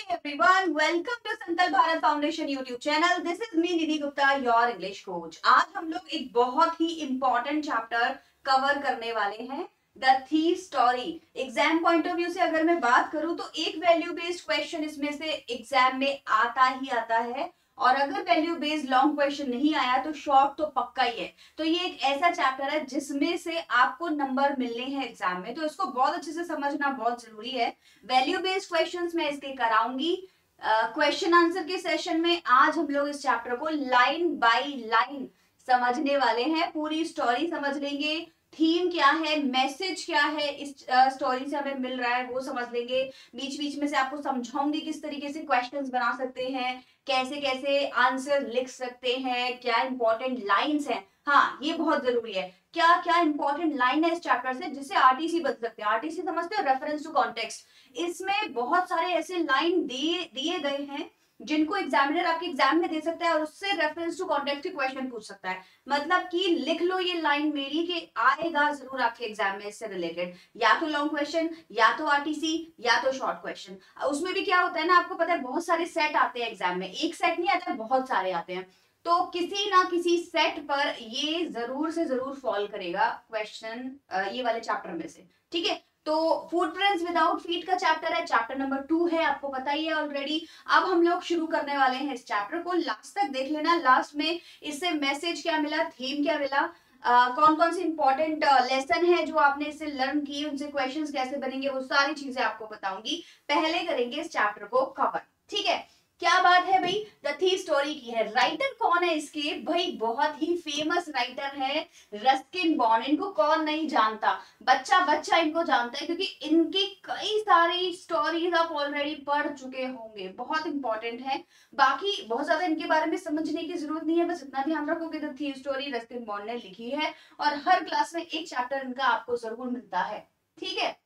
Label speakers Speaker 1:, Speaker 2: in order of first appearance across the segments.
Speaker 1: everyone, welcome to Sankalp Bharat foundation YouTube channel. This is me Nidhi Gupta, your English coach. आज हम लोग एक बहुत ही इंपॉर्टेंट चैप्टर कवर करने वाले हैं, the thief story. Exam point of view से अगर मैं बात करूं तो एक वैल्यू बेस्ड क्वेश्चन इसमें से एग्जाम में आता ही आता है, और अगर वैल्यू बेस्ड लॉन्ग क्वेश्चन नहीं आया तो शॉर्ट तो पक्का ही है. तो ये एक ऐसा चैप्टर है जिसमें से आपको नंबर मिलने हैं एग्जाम में, तो इसको बहुत अच्छे से समझना बहुत जरूरी है. वैल्यू बेस्ड क्वेश्चंस मैं इसके कराऊंगी. क्वेश्चन आंसर के सेशन में आज हम लोग इस चैप्टर को लाइन बाय लाइन समझने वाले हैं. पूरी स्टोरी समझ लेंगे, थीम क्या है, मैसेज क्या है इस स्टोरी से हमें मिल रहा है वो समझ लेंगे. बीच बीच में से आपको समझाऊंगी किस तरीके से क्वेश्चंस बना सकते हैं, कैसे कैसे आंसर लिख सकते हैं, क्या इंपॉर्टेंट लाइंस हैं. हाँ, ये बहुत जरूरी है. क्या क्या इंपॉर्टेंट लाइन है इस चैप्टर से जिससे आरटीसी बन सकते हैं. आरटीसी समझते हो, रेफरेंस टू कॉन्टेक्स्ट. इसमें बहुत सारे ऐसे लाइन दिए गए हैं जिनको एग्जामिनर आपके एग्जाम में दे सकता है और उससे रेफरेंस टू कॉन्टेक्स्ट के क्वेश्चन पूछ सकता है. मतलब कि लिख लो ये लाइन मेरी कि आएगा जरूर आपके एग्जाम में इससे रिलेटेड, या तो लॉन्ग क्वेश्चन, या तो आरटीसी, या तो शॉर्ट क्वेश्चन. उसमें भी क्या होता है ना, आपको पता है बहुत सारे सेट आते हैं एग्जाम में, एक सेट नहीं आता है, बहुत सारे आते हैं. तो किसी ना किसी सेट पर ये जरूर से जरूर फॉल करेगा क्वेश्चन ये वाले चैप्टर में से. ठीक है, तो फुटप्रिंट्स विदाउट फीट का चैप्टर है, चैप्टर नंबर 2 है, आपको पता ही है ऑलरेडी. अब हम लोग शुरू करने वाले हैं इस चैप्टर को. लास्ट तक देख लेना, लास्ट में इससे मैसेज क्या मिला, थीम क्या मिला, कौन कौन से इंपॉर्टेंट लेसन है जो आपने इससे लर्न किए, उनसे क्वेश्चंस कैसे बनेंगे, वो सारी चीजें आपको बताऊंगी. पहले करेंगे इस चैप्टर को कवर. ठीक है, क्या बात है भाई, द थीफ स्टोरी की है. राइटर कौन है इसके भाई, बहुत ही फेमस राइटर है रस्किन बॉन्ड. इनको कौन नहीं जानता, बच्चा बच्चा इनको जानता है, क्योंकि इनकी कई सारी स्टोरीज आप ऑलरेडी पढ़ चुके होंगे. बहुत इंपॉर्टेंट है, बाकी बहुत ज्यादा इनके बारे में समझने की जरूरत नहीं है. बस इतना ध्यान रखो कि the thief story Ruskin Bond ने लिखी है, और हर क्लास में एक चैप्टर इनका आपको जरूर मिलता है. ठीक है,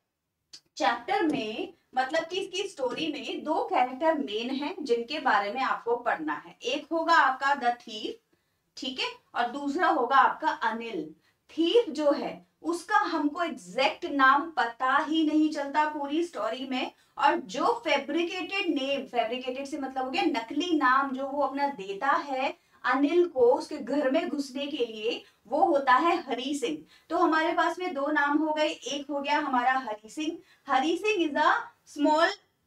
Speaker 1: चैप्टर में मतलब कि इसकी स्टोरी में दो कैरेक्टर मेन हैं जिनके बारे में आपको पढ़ना है. एक होगा आपका द थीफ, ठीक है, और दूसरा होगा आपका अनिल. थीफ जो है उसका हमको एग्जैक्ट नाम पता ही नहीं चलता पूरी स्टोरी में, और जो फैब्रिकेटेड नेम, फैब्रिकेटेड से मतलब हो गया नकली नाम, जो वो अपना देता है अनिल को उसके घर में घुसने के लिए, वो होता है हरी सिंह. तो हमारे पास में दो नाम हो गए, एक हो गया हमारा Hari Singh. Hari Singh is a small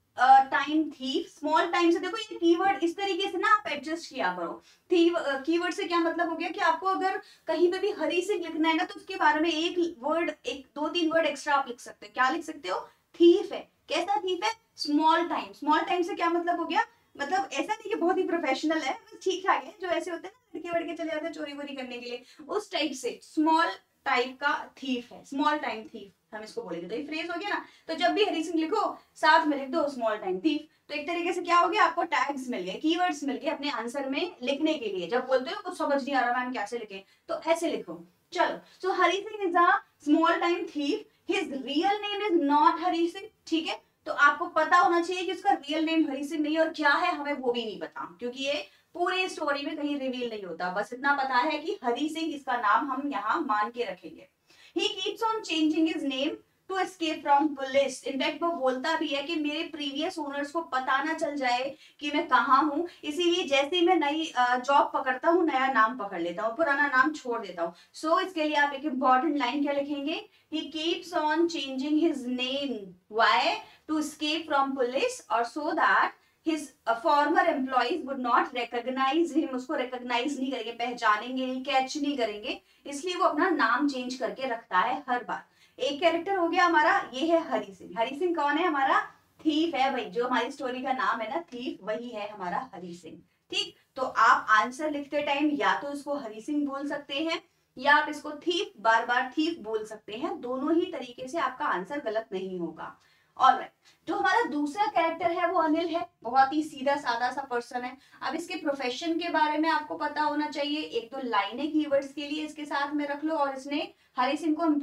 Speaker 1: time thief. Small time से देखो ये कीवर्ड इस तरीके से ना आप एडजस्ट किया करो. थीफ कीवर्ड से क्या मतलब हो गया कि आपको अगर कहीं पे भी हरी सिंह लिखना है ना, तो उसके बारे में एक वर्ड, एक दो तीन वर्ड एक्स्ट्रा आप लिख सकते हो. क्या लिख सकते हो, थीफ है. कैसा थीफ है, स्मॉल टाइम. स्मॉल टाइम से क्या मतलब हो गया, मतलब ऐसा नहीं कि बहुत ही प्रोफेशनल है, बस ठीक ठाक है, जो ऐसे होते हैं ना लड़के वड़के चले जाते हैं चोरी वोरी करने के लिए, उस टाइप से स्मॉल टाइप का थीफ है. स्मॉल टाइम थीफ हम इसको बोलेंगे. तो ये फ्रेज हो गया ना, तो जब भी हरी सिंह लिखो साथ में लिख दो स्मॉल टाइम थीफ. तो एक तरीके से क्या हो गया, आपको टैग्स मिल गए, कीवर्ड्स मिल गए अपने आंसर में लिखने के लिए. जब बोलते हो कुछ समझ नहीं आ रहा मैम कैसे लिखें, तो ऐसे लिखो. चलो, so Hari Singh is a small time thief. His real name is not Hari Singh. ठीक है, तो आपको पता होना चाहिए कि उसका रियल नेम हरी सिंह नहीं, और क्या है हमें वो भी नहीं पता, क्योंकि ये पूरी स्टोरी में कहीं रिवील नहीं होता. बस इतना पता है कि हरी सिंह इसका नाम हम यहाँ मान के रखेंगे. He keeps on changing his name to escape from police. In fact वो बोलता भी है कि मेरे प्रीवियस ओनर्स को पता ना चल जाए कि मैं कहाँ हूँ, इसीलिए जैसे ही मैं नई जॉब पकड़ता हूँ नया नाम पकड़ लेता हूँ, पुराना नाम छोड़ देता हूँ. सो इसके लिए आप एक इंपॉर्टेंट लाइन क्या लिखेंगे, he keeps on changing his name. Why? To escape from police, or so that his former employees would not recognize him. उसको recognize नहीं करेंगे, पहचानेंगे नहीं, कैच नहीं करेंगे, इसलिए वो अपना नाम चेंज करके रखता है हर बार. एक कैरेक्टर हो गया हमारा, ये है हरी सिंह. हरी सिंह कौन है, हमारा थीफ है भाई. जो हमारी स्टोरी का नाम है ना थीफ, वही है हमारा हरी सिंह. ठीक, तो आप आंसर लिखते टाइम या तो इसको हरी सिंह बोल सकते हैं, या आप इसको थीफ, बार बार थीफ बोल सकते हैं. दोनों ही तरीके से आपका आंसर गलत नहीं होगा. ऑलराइट, जो हमारा दूसरा कैरेक्टर है वो अनिल है. बहुत ही सीधा सादा सा पर्सन है. अब इसके प्रोफेशन के बारे में आपको पता होना चाहिए. एक तो लाइनें कीवर्ड्स के लिए इसके साथ में रख लो, और इसने हरी सिंह को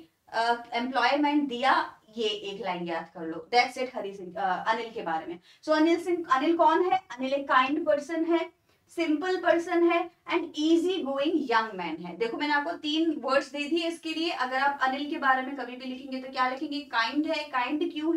Speaker 1: एम्प्लॉयमेंट दिया, ये एक लाइन याद कर लो. दैट्स इट हरी सिंह अनिल के बारे में. सो अनिल कौन है, अनिल एक काइंड पर्सन है, सिंपल पर्सन है, and easy going young man है. देखो मैंने आपको 3 वर्ड्स दे दिए इसके लिए. अगर आप अनिल के बारे में कभी भी लिखेंगे तो क्या लिखेंगे, काइंड है. काइंड क्यों है,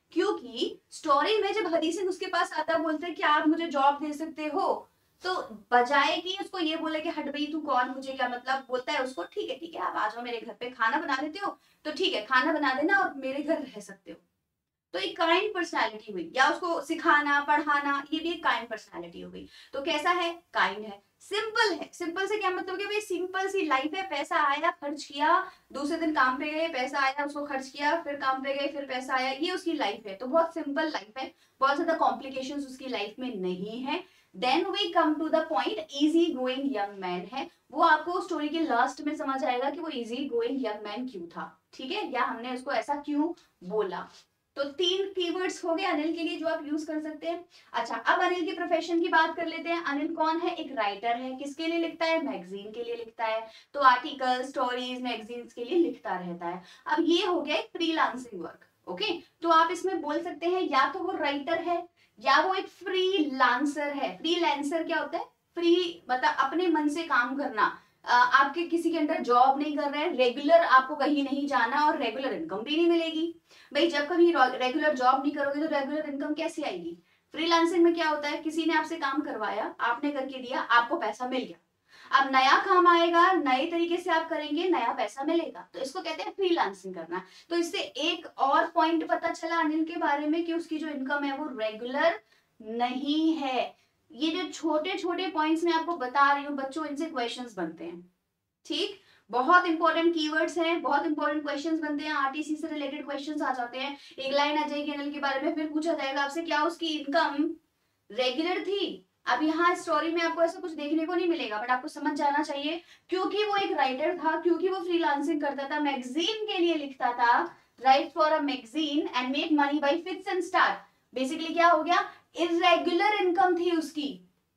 Speaker 1: क्योंकि स्टोरी में जब हरी सिंह उसके पास आता है, बोलते हैं कि आप मुझे जॉब दे सकते हो, तो बजाय कि उसको ये बोले कि हट भाई तू कौन, मुझे क्या मतलब, बोलता है उसको ठीक है आप आ जाओ मेरे घर पे, खाना बना लेते हो तो ठीक है खाना बना देना और मेरे घर रह सकते हो। तो एक काइंड पर्सनालिटी हुई, या उसको सिखाना पढ़ाना, ये भी एक काइंड पर्सनालिटी हो गई। तो कैसा है, काइंड है। सिंपल है, सिंपल से क्या मतलब कि भाई सिंपल सी लाइफ है, पैसा आया खर्च किया, दूसरे दिन काम पे गए पैसा आया उसको खर्च किया, फिर काम पे गए फिर पैसा आया, ये उसकी लाइफ है। तो बहुत सिंपल लाइफ है, बहुत ज्यादा कॉम्प्लिकेशंस उसकी लाइफ में नहीं है। Then we come to the point, easy going young man है। वो आपको स्टोरी के लास्ट में समझ आएगा कि वो इजी गोइंग यंग मैन क्यों था, ठीक है, या हमने उसको ऐसा क्यों बोला। तो 3 कीवर्ड्स हो गए अनिल के लिए जो आप यूज कर सकते हैं। अच्छा, अब अनिल के प्रोफेशन की बात कर लेते हैं। अनिल कौन है, एक राइटर है। किसके लिए लिखता है, मैगजीन के लिए लिखता है। तो आर्टिकल, स्टोरीज, मैगजीन्स के लिए लिखता रहता है। अब ये हो गया एक फ्रीलांसिंग वर्क। ओके, तो आप इसमें बोल सकते हैं या तो वो राइटर है या वो एक फ्रीलांसर है। फ्रीलांसर क्या होता है, फ्री मतलब अपने मन से काम करना, आपके किसी के अंडर जॉब नहीं कर रहे हैं, रेगुलर आपको कहीं नहीं जाना और रेगुलर इनकम भी नहीं मिलेगी। भाई जब कभी रेगुलर जॉब नहीं करोगे तो रेगुलर इनकम कैसे आएगी। फ्रीलांसिंग में क्या होता है, किसी ने आपसे काम करवाया, आपने करके दिया, आपको पैसा मिल गया। अब नया काम आएगा, नए तरीके से आप करेंगे, नया पैसा मिलेगा, तो इसको कहते हैं फ्रीलांसिंग करना। तो इससे एक और पॉइंट पता चला अनिल के बारे में कि उसकी जो इनकम है वो रेगुलर नहीं है। ये जो छोटे छोटे पॉइंट्स मैं आपको बता रही हूँ बच्चों, इनसे क्वेश्चंस बनते हैं, ठीक। बहुत इंपॉर्टेंट कीवर्ड्स हैं, बहुत इंपॉर्टेंट क्वेश्चंस बनते हैं, आरटीसी से रिलेटेड क्वेश्चंस आ जाते हैं। एक लाइन आ जाएगी अनिल के बारे में, फिर पूछा जाएगा आपसे क्या उसकी इनकम रेगुलर थी। अब यहाँ स्टोरी में आपको ऐसा कुछ देखने को नहीं मिलेगा, बट आपको समझ जाना चाहिए क्योंकि वो एक राइटर था, क्योंकि वो फ्रीलांसिंग करता था, मैगजीन के लिए लिखता था, write for a magazine and make money by fits and start. Basically क्या हो गया, इरेगुलर इनकम थी उसकी।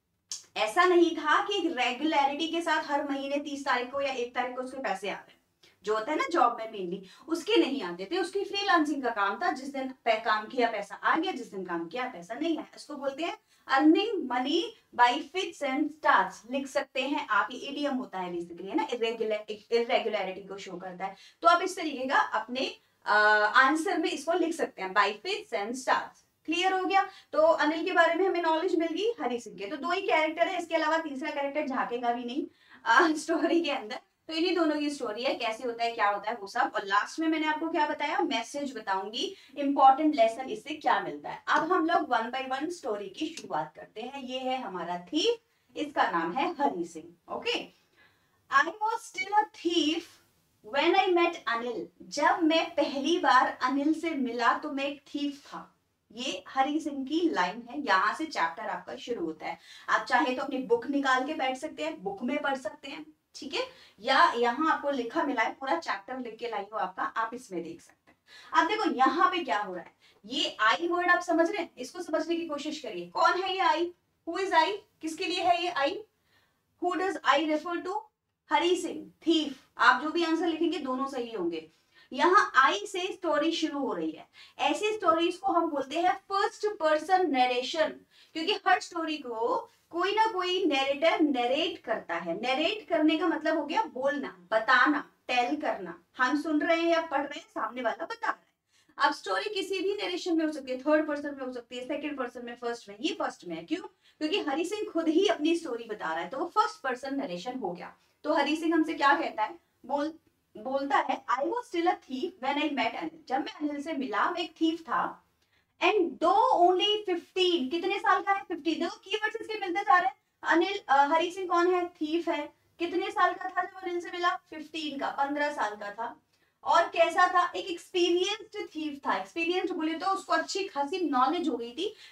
Speaker 1: ऐसा नहीं था कि रेगुलरिटी के साथ हर महीने 30 तारीख को या 1 तारीख को उसके पैसे आ रहे हैं, जो होता है ना जॉब में मेनली, उसके नहीं आते थे। उसकी फ्रीलांसिंग का काम था, जिस दिन काम किया पैसा आ गया, जिस दिन काम किया पैसा नहीं आया। इसको बोलते हैं earning money by fits and starts. लिख सकते हैं आप, ये इडियम होता है बेसिकली, है ना, इरेगुलरिटी को शो करता है। तो आप इस तरीके का अपने आंसर में इसको लिख सकते हैं, by fits and starts. Clear हो गया। तो अनिल के बारे में हमें नॉलेज मिल गई हरी सिंह के। तो 2 ही कैरेक्टर है, इसके अलावा तीसरा कैरेक्टर झाकेगा भी नहीं स्टोरी के अंदर। तो इन्हीं दोनों की स्टोरी है, कैसे होता है क्या होता है वो सब। और लास्ट में मैंने आपको क्या बताया, मैसेज बताऊंगी, इंपॉर्टेंट लेसन इससे क्या मिलता है। अब हम लोग 1 बाय 1 स्टोरी की शुरुआत करते हैं। ये है हमारा थीफ, इसका नाम है Hari Singh. Okay, I was still a thief when I met Anil. जब मैं पहली बार अनिल से मिला तो मैं एक थीफ था। ये हरी सिंह की लाइन है, यहां से चैप्टर आपका शुरू होता है। आप चाहे तो अपनी बुक निकाल के बैठ सकते हैं, बुक में पढ़ सकते हैं, ठीक है, या यहाँ आपको लिखा मिला है, पूरा चैप्टर लिख के लाई हो आपका, आप इसमें देख सकते हैं। अब देखो यहाँ पे क्या हो रहा है, ये आई वर्ड आप समझ रहे हैं, इसको समझने की कोशिश करिए। कौन है ये आई, हु इज आई, किसके लिए है ये I, who does I refer to, Hari Singh, thief. आप जो भी आंसर लिखेंगे दोनों सही होंगे। यहाँ आई से स्टोरी शुरू हो रही है। ऐसी स्टोरीज को हम बोलते हैं फर्स्ट पर्सन नरेशन, क्योंकि हर स्टोरी को कोई ना कोई नरेटर नरेट करता है। नरेट करने का मतलब हो गया बोलना, बताना, टेल करना। हम सुन रहे हैं या पढ़ रहे हैं, सामने वाला बता रहा है। अब स्टोरी किसी भी नरेशन में हो सकती है, थर्ड पर्सन में हो सकती है, सेकंड पर्सन में, फर्स्ट में। ये फर्स्ट में है, क्यों, क्योंकि हरी सिंह खुद ही अपनी स्टोरी बता रहा है, तो वो फर्स्ट पर्सन नरेशन हो गया। तो हरी सिंह हमसे क्या कहता है, बोलता है I was still a thief when I met Anil. जब मैं अनिल से मिला मैं एक थीफ था। एंड दो ओनली 15, कितने साल का है, 50। देखो कीवर्ड्स इसके मिलते जा रहे हैं। अनिल हरी सिंह कौन है, थीफ है। कितने साल का था जब अनिल से मिला, 15 का, 15 साल का था। और कैसा था, एक एक्सपीरियंस्ड थीफ था। एक्सपीरियंस्ड बोले तो उसको अच्छी खासी नॉलेज हो गई थी।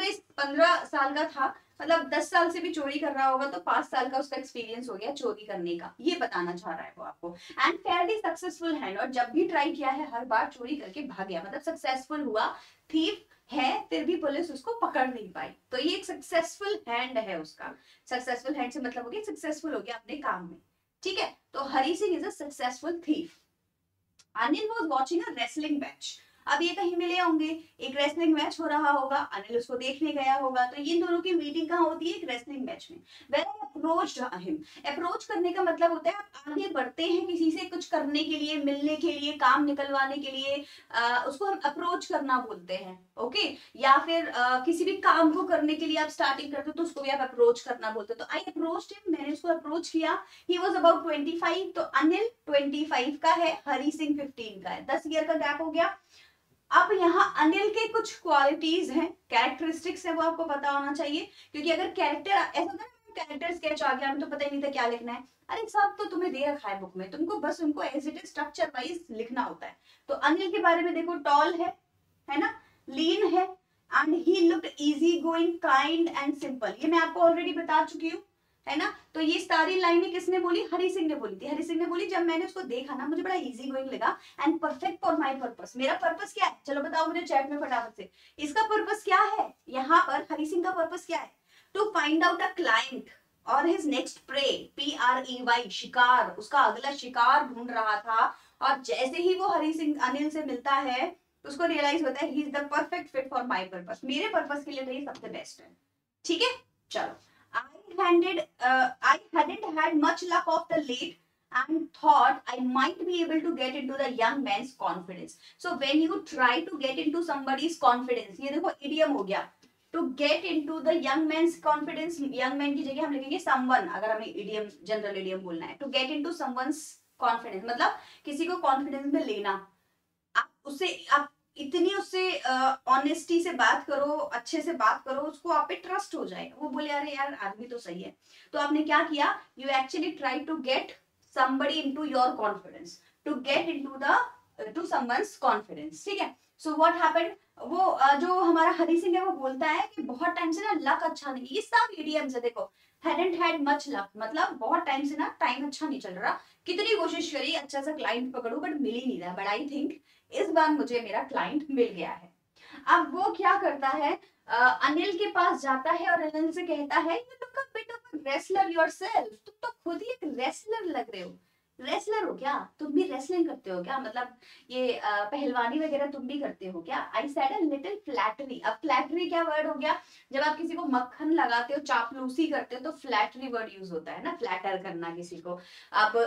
Speaker 1: 15 साल का था, मतलब 10 साल से भी चोरी कर रहा होगा, तो 5 साल का उसका एक्सपीरियंस हो गया चोरी करने का, ये बताना चाह रहा है वो आपको। एंड फेयरली सक्सेसफुल हैंड, और जब भी ट्राई किया है हर बार चोरी करके भाग गया, मतलब सक्सेसफुल हुआ। थीफ है फिर भी पुलिस उसको पकड़ नहीं पाई, तो ये एक सक्सेसफुल हैंड है उसका। सक्सेसफुल हैंड से मतलब हो गया सक्सेसफुल हो गया अपने काम में, ठीक है। तो Hari Singh is a successful thief. Anil was watching a wrestling match. अब ये कहीं मिले होंगे, एक रेसलिंग मैच हो रहा होगा, अनिल उसको देखने गया होगा, तो इन दोनों की मीटिंग कहाँ होती है? एक रेसलिंग मैच में। When I approached him, approach करने का मतलब होता है आप आगे बढ़ते हैं किसी से कुछ करने के लिए, मिलने के लिए, काम निकलवाने के लिए, उसको हम अप्रोच करना बोलते हैं। ओके, या फिर किसी भी काम को करने के लिए आप स्टार्टिंग करते हो तो उसको भी आप अप्रोच करना बोलते हो। तो आई अप्रोच्ड हिम, मैंने उसको अप्रोच किया। ही वाज अबाउट 25, तो अनिल 25 का है, हरी सिंह 15 का है, 10 ईयर का गैप हो गया। अब यहाँ अनिल के कुछ क्वालिटीज हैं, कैरेक्टरिस्टिक्स है, वो आपको पता होना चाहिए, क्योंकि अगर कैरेक्टर ऐसा होता है कैरेक्टर स्केच आ गया, हमें तो पता ही नहीं था क्या लिखना है। अरे सब तो तुम्हें दे रखा है बुक में, तुमको बस उनको as it is structure wise लिखना होता है। तो अनिल के बारे में देखो, टॉल है ना, लीन है, and he looked easy going, kind and simple. ये मैं आपको ऑलरेडी बता चुकी हूँ, है ना। तो ये सारी लाइनें किसने बोली? हरी सिंह ने बोली थी। हरी सिंह ने बोली, जब मैंने उसको देखा ना, मुझे बड़ा इजी गोइंग लगा and perfect for my purpose. मेरा पर्पस क्या है? चलो बताओ मुझे चैट में फटाफट से। इसका पर्पस क्या है? यहाँ पर हरी सिंह का पर्पस क्या है? To find out a client और हिज नेक्स्ट प्रे, PREY, शिकार, उसका अगला शिकार ढूंढ रहा था। और जैसे ही वो हरी सिंह अनिल से मिलता है, उसको रियलाइज होता है he is the perfect fit for my purpose, मेरे पर्पस के लिए तो ये सबसे बेस्ट है। ठीक है, चलो। I hadn't had much luck of the late and thought I might be able to get into the young man's confidence. So when you try to get into somebody's confidence, ये देखो idiom हो गया, to get into the young man's confidence, young man की जगह हम लिखेंगे someone, अगर हमें idiom, general idiom बोलना है। to get into someone's confidence मतलब किसी को confidence में लेना, आप उससे, आप इतनी उससे ऑनेस्टी से बात करो, अच्छे से बात करो, उसको आप पे ट्रस्ट हो जाएगा, वो बोले अरे यार आदमी तो सही है। तो आपने क्या किया? You actually try to get somebody into your confidence, to get into the to someone's confidence। ठीक है, सो व्हाट हैपेंड, वो जो हमारा हरी सिंह है वो बोलता है कि बहुत टाइम से ना लक अच्छा नहीं। ये सब इडियम्स है देखो, hadn't had much luck मतलब बहुत टाइम से ना टाइम अच्छा नहीं चल रहा, कितनी कोशिश करी अच्छा सा क्लाइंट पकड़ू बट मिल ही नहीं रहा, बट आई थिंक इस बार मुझे मेरा क्लाइंट मिल गया है। अब वो क्या करता है, अनिल के पास जाता है और अनिल से कहता है you look a bit of a wrestler yourself, तुम तो खुद ही एक रेसलर लग रहे हो। रेसलर हो क्या? तुम भी रेसलिंग करते हो क्या? मतलब ये पहलवानी वगैरह तुम भी करते हो क्या? I said a little flattery. अब फ्लैटरी क्या वर्ड हो गया? जब आप किसी को मक्खन लगाते हो, चापलूसी करते हो, तो फ्लैटरी वर्ड यूज होता है ना, फ्लैटर करना किसी को। अब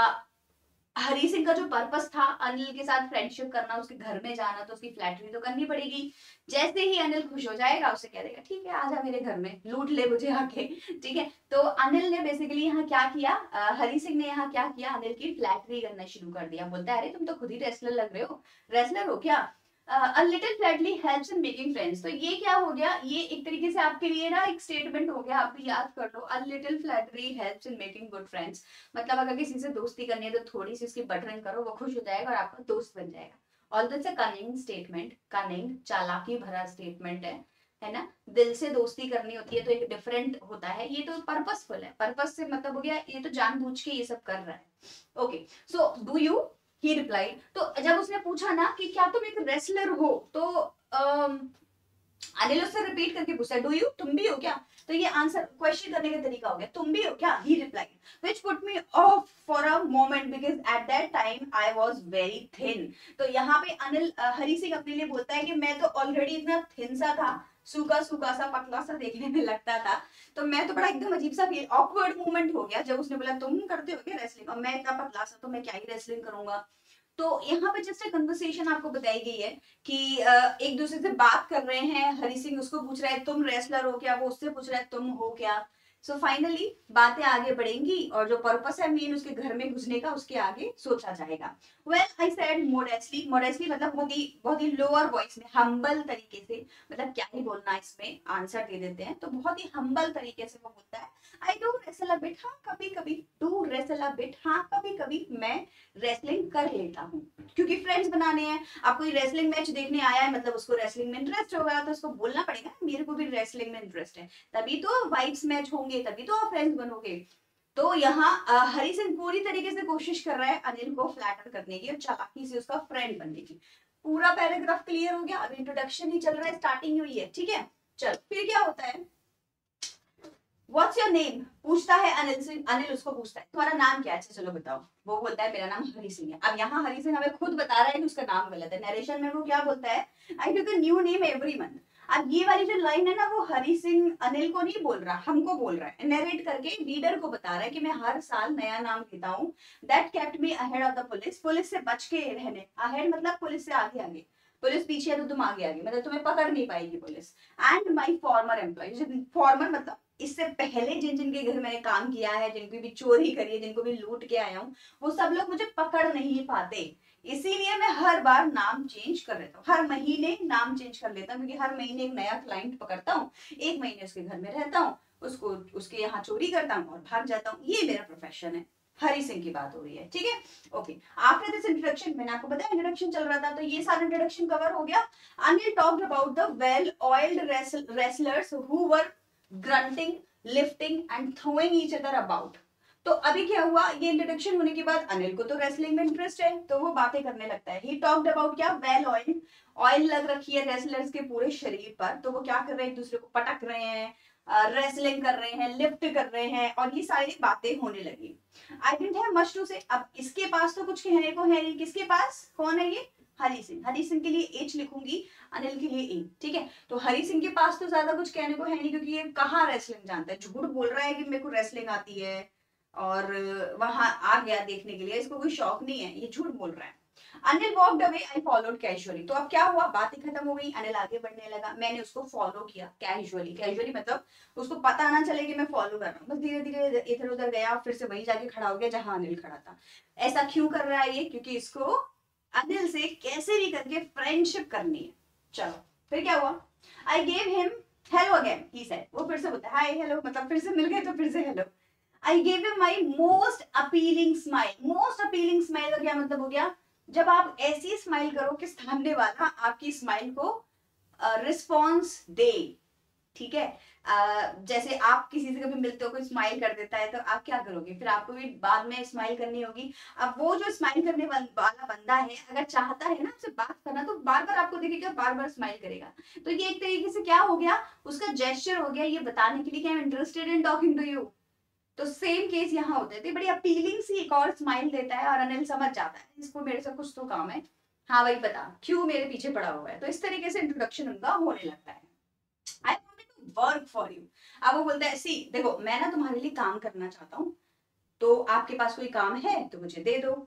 Speaker 1: हरी सिंह का जो पर्पस था अनिल के साथ फ्रेंडशिप करना, उसके घर में जाना, तो उसकी फ्लैटरी तो करनी पड़ेगी। जैसे ही अनिल खुश हो जाएगा, उसे कह देगा ठीक है आजा मेरे घर में, लूट ले मुझे आके। ठीक है, तो अनिल ने बेसिकली यहाँ क्या किया, हरी सिंह ने यहाँ क्या किया, अनिल की फ्लैटरी करना शुरू कर दिया। बोलता है अरे तुम तो खुद ही रेसलर लग रहे हो, रेसलर हो क्या? A little flatly helps in making friends। तो ये क्या हो गया, ये एक तरीके से आपके लिए ना एक स्टेटमेंट हो गया, आप भी याद कर लो। A little flattery helps in making good friends, मतलब अगर किसी से दोस्ती करनी है तो थोड़ी सी उसकी बटरिंग करो, वो खुश हो जाएगा और आपका दोस्त बन जाएगा। Although it's a cunning statement, cunning चालाकी भरा स्टेटमेंट है ना। दिल से दोस्ती करनी होती है तो एक डिफरेंट होता है, ये तो पर्पसफुल है। पर्पस से मतलब हो गया ये तो जानबूझ के ये सब कर रहा है। Okay, so do you, he replied. तो जब उसने पूछा ना कि क्या तुम एक रेसलर हो, तो अनिल उससे रिपीट करके पूछा डू यू, तुम भी हो क्या? तो ये आंसर क्वेश्चन करने का तरीका हो गया, तुम भी हो क्या? He replied, which put me off for a moment because at that time I was very thin. तो यहाँ पे अनिल हरी सिंह अपने लिए बोलता है कि मैं तो ऑलरेडी इतना थिन सा था, सूखा सूखा सा, पतला सा देखने में लगता था, तो मैं तो बड़ा एकदम अजीब सा फील, ऑकवर्ड मोमेंट हो गया जब उसने बोला तुम करते हो क्या रेसलिंग, और मैं इतना पतला सा, तो मैं क्या ही रेसलिंग करूंगा। तो यहाँ पे जस्ट एक कन्वर्सेशन आपको बताई गई है कि एक दूसरे से बात कर रहे हैं, हरी सिंह उसको पूछ रहा है तुम रेसलर हो क्या, वो उससे पूछ रहा है तुम हो क्या। सो फाइनली बातें आगे बढ़ेंगी और जो पर्पस है मेन उसके घर में घुसने का, उसके आगे सोचा जाएगा। वेल आई सेड मोडेस्टली, मोडेस्टली मतलब बहुत ही लोअर वॉइस में, हम्बल तरीके से, मतलब क्या ही बोलना, इसमें आंसर दे देते हैं, तो बहुत ही हम्बल तरीके से वो बोलता है I do wrestle a bit, हाँ कभी कभी, डू रेसल अ बिट, हाँ कभी कभी मैं रेसलिंग कर लेता हूँ, क्योंकि फ्रेंड्स बनाने हैं। आप कोई रेसलिंग मैच देखने आया है मतलब उसको रेसलिंग में इंटरेस्ट होगा, तो उसको बोलना पड़ेगा मेरे को भी रेसलिंग में इंटरेस्ट है, तभी तो वाइब्स मैच होंगे, तभी तो आप फ्रेंड्स बनोगे। तो यहाँ हरी सिंह पूरी तरीके से कोशिश कर रहा है अनिल को फ्लैटर करने की और चालाकी से उसका फ्रेंड बनने की। पूरा पैराग्राफ क्लियर हो गया, अब इंट्रोडक्शन ही चल रहा है, स्टार्टिंग हुई है। ठीक है, चल फिर क्या होता है, व्हाट्स योर नेम, पूछता है अनिल से। अनिल उसको पूछता है तुम्हारा नाम क्या है, अच्छा चलो बताओ। वो बोलता है मेरा नाम हरी सिंह है। अब यहाँ हरी सिंह हमें खुद बता रहा है कि उसका नाम गलत है। नरेशन में वो क्या बोलता है, I took a new name every month. अब ये वाली जो लाइन है ना, वो हरी सिंह अनिल को नहीं बोल रहा, हमको बोल रहा है। नरेट करके रीडर को बता रहा है कि मैं हर साल नया नाम लेता हूँ। That kept me ahead of the police, police से बच के रहने, अहेड मतलब पुलिस से आगे आगे, पुलिस पीछे है तो तुम आगे आगे, मतलब तुम्हें पकड़ नहीं पाएगी police. And my former employer, former मतलब इससे पहले जिन जिनके घर मैंने काम किया है, जिनको भी चोरी करी है, जिनको भी लूट के आया हूँ, वो सब लोग मुझे पकड़ नहीं पाते। इसीलिए मैं हर बार नाम चेंज कर लेता हूँ, हर महीने नाम चेंज कर लेता हूँ, क्योंकि हर महीने एक नया क्लाइंट पकड़ता हूँ, एक महीने उसके घर में रहता हूँ, उसको उसके यहाँ चोरी करता हूँ और भाग जाता हूँ। ये मेरा प्रोफेशन है। हरी सिंह की बात हो रही है, ठीक है। ओके, आफ्टर दिस इंट्रोडक्शन, मैंने आपको बताया इंट्रोडक्शन चल रहा था, तो ये सारा इंट्रोडक्शन कवर हो गया। Anil talked about the well oiled wrestlers who were grunting, lifting and throwing each other about. तो अभी क्या हुआ, ये इंट्रोडक्शन होने के बाद अनिल को तो रेसलिंग में इंटरेस्ट है, तो वो बातें करने लगता है। ही टॉक्ड अबाउट क्या, वेल ऑयल, ऑयल लग रखी है रेसलर्स के पूरे शरीर पर, तो वो क्या कर रहे हैं, एक दूसरे को पटक रहे हैं, रेसलिंग कर रहे हैं, लिफ्ट कर रहे हैं, और ये सारी बातें होने लगी। I didn't have much to say, अब इसके पास तो कुछ कहने को है नहीं। किसके पास, कौन है ये, हरी सिंह। हरी सिंह के लिए एच लिखूंगी, अनिल के लिए ए, ठीक है। तो हरी सिंह के पास तो ज्यादा कुछ कहने को है नहीं, क्योंकि ये कहाँ रेसलिंग जानता है, झूठ बोल रहा है कि मेरे को रेसलिंग आती है और वहां आ गया देखने के लिए, इसको कोई शौक नहीं है, ये झूठ बोल रहा है। Anil walked away, I followed casually. तो अब क्या हुआ, बातें खत्म हो गई, अनिल आगे बढ़ने लगा, मैंने उसको फॉलो किया कैजुअली। कैजुअली मतलब उसको पता ना चले कि मैं फॉलो कर रहा हूँ, बस धीरे धीरे इधर उधर गया, फिर से वही जाके खड़ा हो गया जहां अनिल खड़ा था। ऐसा क्यों कर रहा है ये, क्योंकि इसको अनिल से कैसे भी करके फ्रेंडशिप करनी है। चलो फिर क्या हुआ, I gave him hello again, he said. वो फिर से बोलता है हाय हेलो, मतलब फिर से मिल गए तो फिर से hello. I gave him my most appealing smile. Most appealing smile का क्या मतलब हो गया, जब आप ऐसी स्माइल करो कि सामने वाला आपकी स्माइल को रिस्पॉन्स दे, ठीक है। जैसे आप किसी से कभी मिलते हो, कोई स्माइल कर देता है, तो आप क्या करोगे, फिर आपको भी बाद में स्माइल करनी होगी। अब वो जो स्माइल करने वाला बंदा है, अगर चाहता है ना आपसे बात करना, तो बार बार आपको देखेगा, बार बार स्माइल करेगा। तो ये एक तरीके से क्या हो गया, उसका जेस्चर हो गया, ये बताने के लिए कि I am interested in talking to you. तो सेम केस यहाँ होता है, बड़ी अपीलिंग सी एक और स्माइल देता है, और अनिल समझ जाता है इसको मेरे से कुछ तो काम है, हाँ भाई बता क्यों मेरे पीछे पड़ा हुआ है। तो इस तरीके से इंट्रोडक्शन उनका होने लगता है। I wanted to work for you. अब वो बोलता है सी देखो, मैं ना तुम्हारे लिए काम करना चाहता हूँ, तो आपके पास कोई काम है तो मुझे दे दो,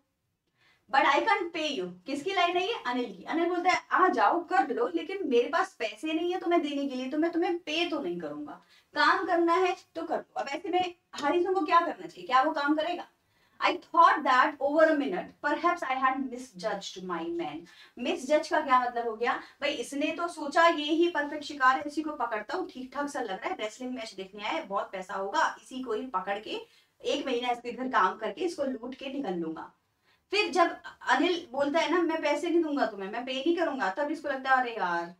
Speaker 1: but I can't pay you. किसकी लाइन है ये, अनिल की। अनिल बोलता है आ जाओ कर लो, लेकिन मेरे पास पैसे नहीं है तुम्हें देने के लिए, तो मैं तुम्हें पे तो नहीं करूंगा, काम करना है तो कर लो। अब ऐसे में हरी सिंह को क्या करना चाहिए, क्या वो काम करेगा। I thought that over a minute, perhaps I had misjudged my man. Misjudge का क्या मतलब हो गया, भाई इसने तो सोचा ये ही परफेक्ट शिकार है, इसी को पकड़ता हूँ, ठीक ठाक सा लग रहा है, रेसलिंग मैच देखने आया है, बहुत पैसा होगा, इसी को ही पकड़ के एक महीना इसके घर काम करके इसको लूट के निकल लूंगा। फिर जब अनिल बोलता है ना मैं पैसे नहीं दूंगा तुम्हें, मैं पे नहीं करूंगा, तब इसको लगता है अरे यार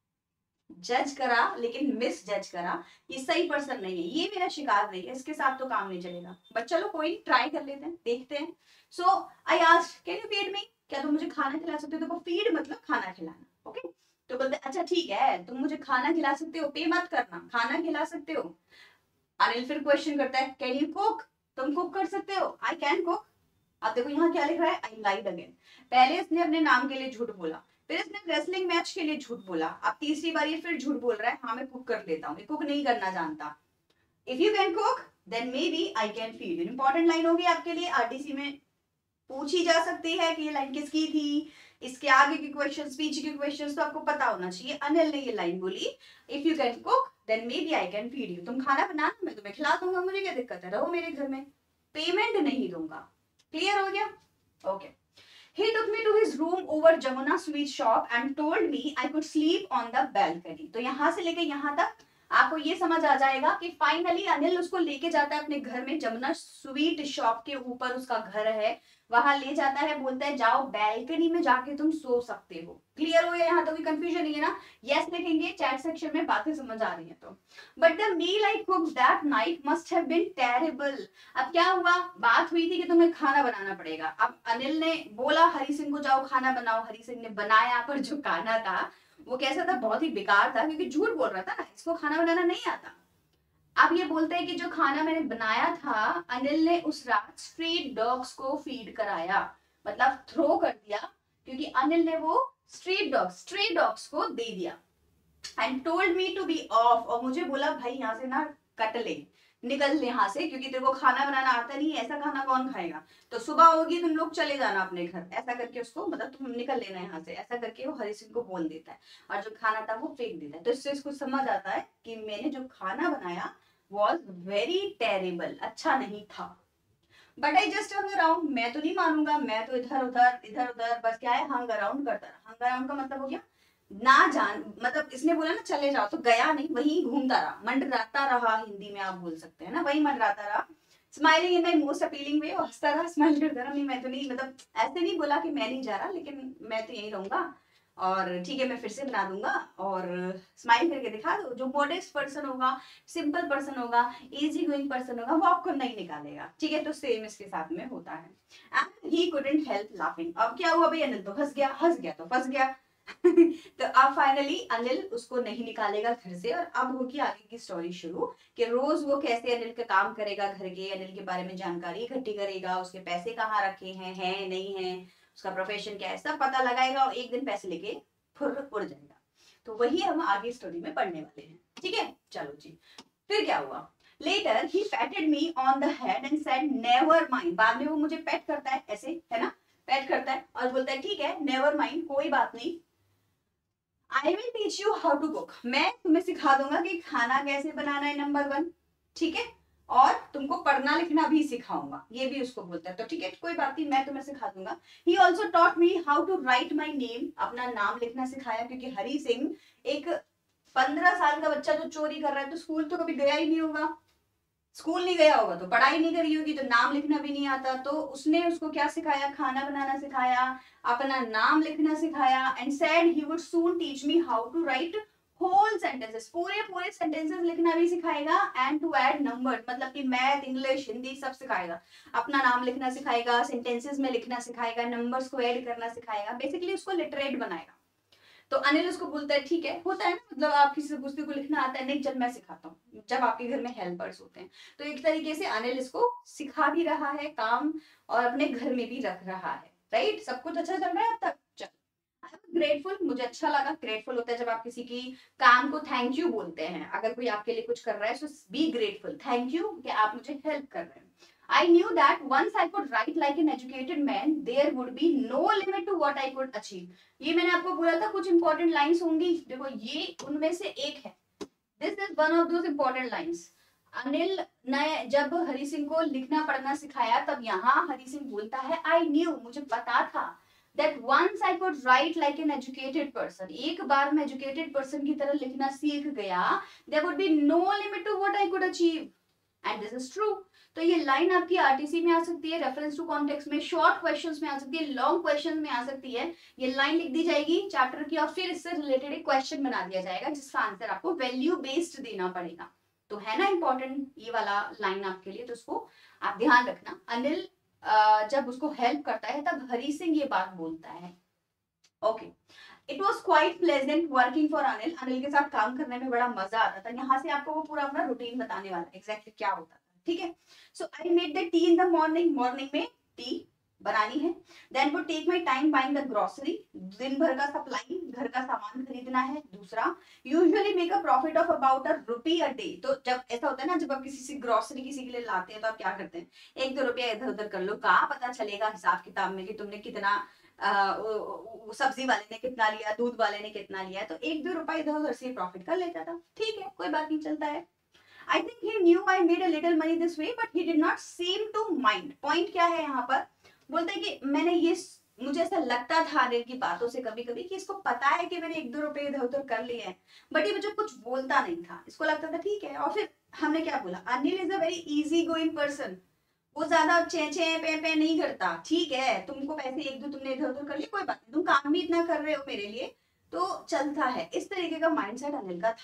Speaker 1: जज करा लेकिन मिस जज करा, ये सही पर्सन नहीं है, ये मेरा शिकार नहीं है, इसके साथ तो काम नहीं चलेगा, बट चलो कोई ट्राई कर लेते हैं, देखते हैं। So I asked can you feed me, क्या तुम मुझे खाना खिला सकते हो। देखो फीड मतलब खाना खिलाना, ओके। तो बोलते अच्छा ठीक है तुम मुझे खाना खिला सकते हो, पे मत करना, खाना खिला सकते हो। अनिल फिर क्वेश्चन करता है कैन यू कुक, तुम कुक कर सकते हो। I can cook. अब देखो यहाँ क्या लिख रहा है, आई लाइड अगेन। पहले इसने अपने नाम के लिए झूठ बोला, फिर इसने रेसलिंग मैच के लिए झूठ बोला, अब तीसरी बार ये फिर झूठ बोल रहा है हाँ मैं कुक कर लेता हूँ, कुक नहीं करना जानता। If you can cook then maybe I can feed you. Important line होगी आपके लिए, आरटीसी में पूछी जा सकती है कि ये लाइन किसकी थी। इसके आगे के क्वेश्चन, स्पीच के क्वेश्चन तो आपको पता होना चाहिए। अनिल ने ये लाइन बोली if you can cook then maybe I can feed you, तुम खाना बनाना मैं तुम्हें खिला दूंगा, मुझे क्या दिक्कत है, रहो मेरे घर में, पेमेंट नहीं दूंगा। क्लियर हो गया, okay. He took me to his room over Jamuna sweet shop and told me I could sleep on the balcony. तो यहाँ से लेके यहाँ तक आपको ये समझ आ जाएगा कि फाइनली अनिल उसको लेके जाता है अपने घर में, जमुना स्वीट शॉप के ऊपर उसका घर है, वहां ले जाता है, बोलता है जाओ बैल्कनी में जाके तुम सो सकते हो। क्लियर हो गया, यहाँ तो कोई कंफ्यूजन नहीं है ना, यस लिखेंगे चैट सेक्शन में, बातें समझ आ रही है तो। But the meal I cooked that night must have been terrible. अब क्या हुआ, बात हुई थी कि तुम्हें खाना बनाना पड़ेगा। अब अनिल ने बोला हरी सिंह को जाओ खाना बनाओ, हरी सिंह ने बनाया, पर जो खाना था वो कैसा था, बहुत ही बेकार था, क्योंकि झूठ बोल रहा था ना, इसको खाना बनाना नहीं आता। अब ये बोलते हैं कि जो खाना मैंने बनाया था अनिल ने उस रात स्ट्रीट डॉग्स को फीड कराया, मतलब थ्रो कर दिया, क्योंकि अनिल ने वो स्ट्री डॉग्स को दे दिया। And told me to be off, और मुझे बोला भाई यहाँ से ना कट ले, निकल ले यहाँ से, क्योंकि तेरे को खाना बनाना आता नहीं, ऐसा खाना कौन खाएगा, तो सुबह होगी तुम लोग चले जाना अपने घर, ऐसा करके उसको, मतलब तुम निकल लेना यहाँ से, ऐसा करके वो हरी सिंह को बोल देता है, और जो खाना था वो फेंक देता है। तो इससे इसको समझ आता है कि मैंने जो खाना बनाया वॉज वेरी टेरेबल, अच्छा नहीं था, but I just hung around, मैं तो नहीं मानूंगा, मैं तो इधर उधर बस क्या है, हंग अराउंड करता रहा। हंग अराउंड का मतलब हो गया ना जान, मतलब इसने बोला ना चले जाओ, तो गया नहीं, वहीं घूमता रहा, मंडराता रहा, हिंदी में आप बोल सकते हैं ना, वहीं मंडराता रहा, smiling in my most appealing way, हंसता रहा, स्माइल करता रहा, नहीं मैं तो नहीं, मतलब ऐसे नहीं बोला कि मैं नहीं जा रहा, लेकिन मैं तो यहीं रहूंगा, और ठीक है मैं फिर से बना दूंगा, और स्माइल करके दिखा दो। जो मॉडेस्ट पर्सन होगा, सिंपल पर्सन होगा, इजी गोइंग पर्सन होगा, वो आपको नहीं निकालेगा, ठीक है। तो सेम इसके साथ में होता है। And he couldn't help laughing, अब क्या हुआ भाई, अनिल तो हंस गया तो फंस गया तो अब फाइनली अनिल उसको नहीं निकालेगा घर से, और अब होगी आगे की स्टोरी शुरू, कि रोज वो कैसे अनिल का काम करेगा, घर के अनिल के बारे में जानकारी इकट्ठी करेगा, उसके पैसे कहाँ रखे हैं नहीं है, उसका प्रोफेशन क्या है, सब पता लगाएगा, और एक दिन पैसे लेके फुर उड़ जाएगा। तो वही हम आगे स्टोरी में पढ़ने वाले हैं, ठीक है। चलो जी, फिर क्या हुआ, later he patted me on the head and said never mind, बाद में वो मुझे पैट करता है, ऐसे है ना, पैट करता है और बोलता है ठीक है नेवर माइंड, कोई बात नहीं, I will teach you how to cook, मैं तुम्हें सिखा दूंगा कि खाना कैसे बनाना है, नंबर 1, ठीक है, और तुमको पढ़ना लिखना भी सिखाऊंगा, ये भी उसको बोलता है, तो ठीक है कोई बात नहीं, मैं तुम्हें सिखा दूंगा। He also taught me how to write my name, अपना नाम लिखना सिखाया, क्योंकि हरी सिंह एक 15 साल का बच्चा जो चोरी कर रहा है, तो स्कूल तो कभी गया ही नहीं होगा, स्कूल नहीं गया होगा तो पढ़ाई नहीं करी होगी, तो नाम लिखना भी नहीं आता, तो उसने उसको क्या सिखाया, खाना बनाना सिखाया, अपना नाम लिखना सिखाया, and said he would soon teach me how to write whole sentences, पूरे पूरे सेंटेंसेस लिखना भी सिखाएगा, एंड टू ऐड नंबर, मतलब कि मैथ इंग्लिश हिंदी सब सिखाएगा, अपना नाम लिखना सिखाएगा, सेंटेंसेस में लिखना सिखाएगा, नंबर्स को ऐड करना सिखाएगा, बेसिकली उसको लिटरेट बनाएगा। तो अनिल उसको बोलता है ठीक है, होता है ना, मतलब आप किसी से को लिखना आता है, नहीं चल मैं सिखाता हूँ, जब आपके घर में हेल्पर्स होते हैं, तो एक तरीके से अनिल इसको सिखा भी रहा है काम, और अपने घर में भी रख रहा है, राइट। सब कुछ अच्छा चल रहा है अब तक, चल ग्रेटफुल, मुझे अच्छा लगा, ग्रेटफुल होता है जब आप किसी की काम को थैंक यू बोलते हैं, अगर कोई आपके लिए कुछ कर रहा है, so be grateful, thank you कि आप मुझे हेल्प कर रहे हैं। I knew that once I could write like an educated man, there would be no limit to what I could achieve. ये मैंने आपको बोला था कुछ इंपॉर्टेंट लाइंस होंगी, देखो ये उनमें से एक है, this is one of those important lines. Anil ने जब हरी सिंह को लिखना पढ़ना सिखाया, तब यहाँ हरी सिंह बोलता है आई न्यू, मुझे पता था, that once I could write like an educated person, एक बार मैं educated person की तरह लिखना सीख गया, there would be no limit to what I could achieve, and this is true। तो ये लाइन आपकी आरटीसी में आ सकती है, रेफरेंस टू कॉन्टेक्स्ट में, शॉर्ट क्वेश्चंस में आ सकती है, लॉन्ग क्वेश्चन में आ सकती है, ये लाइन लिख दी जाएगी चैप्टर की, और फिर इससे रिलेटेड एक क्वेश्चन बना दिया जाएगा, जिसका आंसर आपको वैल्यू बेस्ड देना पड़ेगा। तो है ना इंपॉर्टेंट ये वाला लाइन आपके लिए, तो उसको आप ध्यान रखना। अनिल जब उसको हेल्प करता है तब हरी सिंह ये बात बोलता है, okay. It was quite pleasant working for Anil, Anil के साथ काम करने में बड़ा मजा आता था। यहाँ से आपको वो पूरा अपना रूटीन बताने वाला है, एग्जैक्टली क्या होता था, ठीक है। So I made the tea in the morning, morning में टी बनानी है, देन वो take my time buying the grocery, दिन भर का सप्लाई, घर का सामान खरीदना है। दूसरा, usually make a profit of about ₹1 a day, तो जब ऐसा होता है ना, जब आप किसी से ग्रोसरी किसी के लिए लाते हैं, तो आप क्या करते हैं, 1-2 रुपया इधर उधर कर लो, कहाँ पता चलेगा हिसाब किताब में कि तुमने कितना, सब्जी वाले ने कितना लिया, दूध वाले ने कितना लिया, तो 1-2 रुपए इधर उधर से प्रॉफिट कर लेता था, ठीक है कोई बात नहीं, चलता है। I think he knew I made a little money this way, but he did not seem to mind. Point क्या है यहाँ पर, बोलते हैं कि मैंने ये, मुझे ऐसा लगता था अनिल की बातों से कभी कभी कि इसको पता है कि मैंने 1-2 रुपए इधर उधर कर लिए हैं, बट ये मुझे कुछ बोलता नहीं था, इसको लगता था ठीक है। और फिर हमने क्या बोला, Anil is a very easy going person, वो ज्यादा चे चे पे पे नहीं करता, ठीक है तुमको पैसे 1-2 तुमने इधर उधर कर लिए, कोई बात नहीं, तुम काम भी इतना कर रहे हो मेरे लिए, तो चलता है। इस तरीके का माइंडसेट अनिल का था।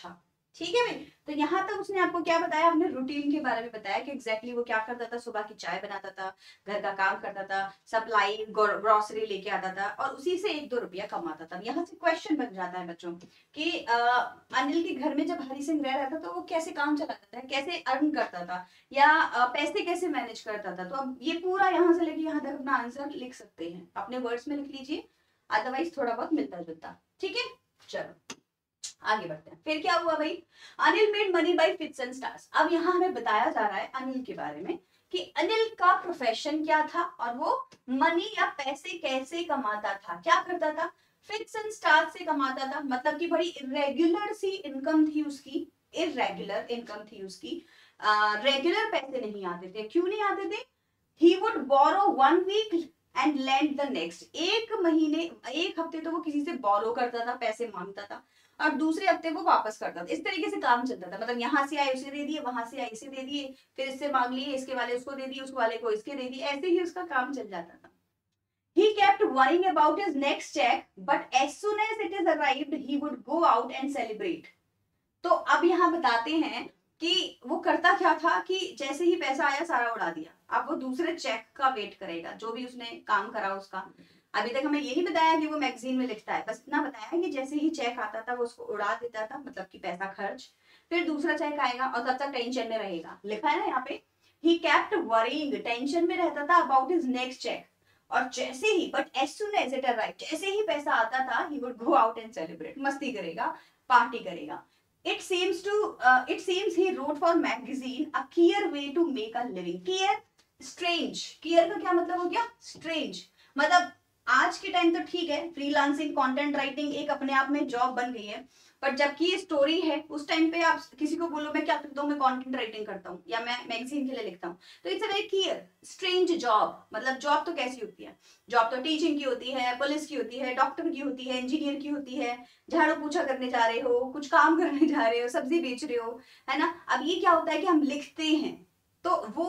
Speaker 1: ठीक है भाई। तो यहाँ तक उसने आपको क्या बताया, अपने रूटीन के बारे में बताया कि एग्जैक्टली वो क्या करता था, सुबह की चाय बनाता था, घर का काम करता था, सप्लाई ग्रोसरी लेके आता था और उसी से 1-2 रुपया कमाता था। यहाँ से क्वेश्चन बन जाता है बच्चों कि अनिल के घर में जब हरी सिंह रह रहा था तो वो कैसे काम चलाता था, कैसे अर्न करता था, या पैसे कैसे मैनेज करता था। तो अब ये पूरा यहाँ से लेके यहाँ तक अपना आंसर लिख सकते हैं, अपने वर्ड्स में लिख लीजिए, अदरवाइज थोड़ा बहुत मिलता जुलता। ठीक है, चलो आगे बढ़ते हैं। फिर क्या हुआ भाई, Anil made money by fits and stars. अब यहाँ हमें बताया जा रहा है अनिल के बारे में कि अनिल का प्रोफेशन क्या था और वो मनी या पैसे कैसे कमाता था, क्या करता था, फिट्स एंड स्टार्स से कमाता था। मतलब कि बड़ी इरेगुलर सी इनकम थी उसकी, इरेगुलर इनकम थी उसकी, रेगुलर पैसे नहीं आते थे। क्यों नहीं आते थे, he would borrow 1 week and lend the next. एक महीने, एक हफ्ते तो वो किसी से बोरो करता था, पैसे मांगता था, और दूसरे हफ्ते वो वापस करता था। इस तरीके से काम चलता था। मतलब यहाँ से आए उसे दे दिए, वहां से आए इसे दे दिए, फिर इससे मांग लिए, इसके वाले उसको दे दिए, उस वाले को इसके दे दिए, ऐसे ही उसका काम चल जाता था। He kept worrying about his next check, but as soon as it is arrived, he would go out and celebrate. तो अब यहाँ बताते हैं कि वो करता क्या था कि जैसे ही पैसा आया सारा उड़ा दिया, अब वो दूसरे चेक का वेट करेगा, जो भी उसने काम करा उसका। अभी तक हमें ये नहीं बताया कि वो मैगजीन में लिखता है, बस इतना बताया कि जैसे ही चेक आता था वो उसको उड़ा देता था, मतलब कि पैसा खर्च, फिर दूसरा चेक आएगा और तब तक टेंशन में रहेगा। लिखा है ना यहाँ पे, ही केप्ट वरीइंग, टेंशन में रहता था अबाउट हिज नेक्स्ट चेक। और जैसे ही, but as soon as it arrived, जैसे ही पैसा आता था, he would go out and celebrate, मस्ती करेगा, पार्टी करेगा। It seems he wrote for magazine a queer way to make a living. Queer, strange. Queer का क्या मतलब हो गया, strange। मतलब आज के टाइम तो ठीक है, फ्रीलांसिंग, कंटेंट राइटिंग एक अपने आप में जॉब बन गई है, पर जबकि ये स्टोरी है, उस टाइम पे आप किसी को बोलो मैं क्या करता हूँ, मैं कंटेंट राइटिंग करता हूँ या मैं मैगजीन के लिए लिखता हूँ, तो it's a very clear strange job. मतलब जॉब तो कैसी होती है, जॉब तो टीचिंग की होती है, पुलिस की होती है, डॉक्टर की होती है, इंजीनियर की होती है, झाड़ू पोछा करने जा रहे हो, कुछ काम करने जा रहे हो, सब्जी बेच रहे हो, है ना। अब ये क्या होता है कि हम लिखते हैं, तो वो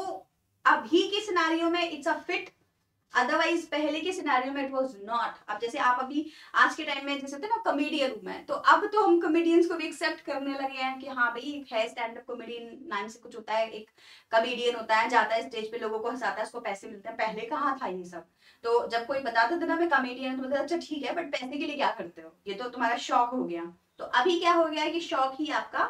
Speaker 1: अभी के सिनारियो में इट्स अ फिट, अदरवाइज पहले के सिनेरियो में इट वाज नॉट। अब जैसे आप अभी आज के टाइम में जैसे होते हैं ना कॉमेडियन हूं मैं, तो अब तो हम कॉमेडियंस को भी एक्सेप्ट करने लगे हैं कि हाँ भाई एक है स्टैंड अप कॉमेडियन, नाम से कुछ होता है, एक कॉमेडियन होता है, जाता है स्टेज पे, लोगों को हंसाता है, उसको पैसे मिलते हैं। पहले कहाँ था ये सब। तो जब कोई बताता था ना मैं कॉमेडियन, तो मतलब अच्छा ठीक है, बट पैसे के लिए क्या करते हो, ये तो तुम्हारा शौक हो गया। तो अभी क्या हो गया है कि शौक ही आपका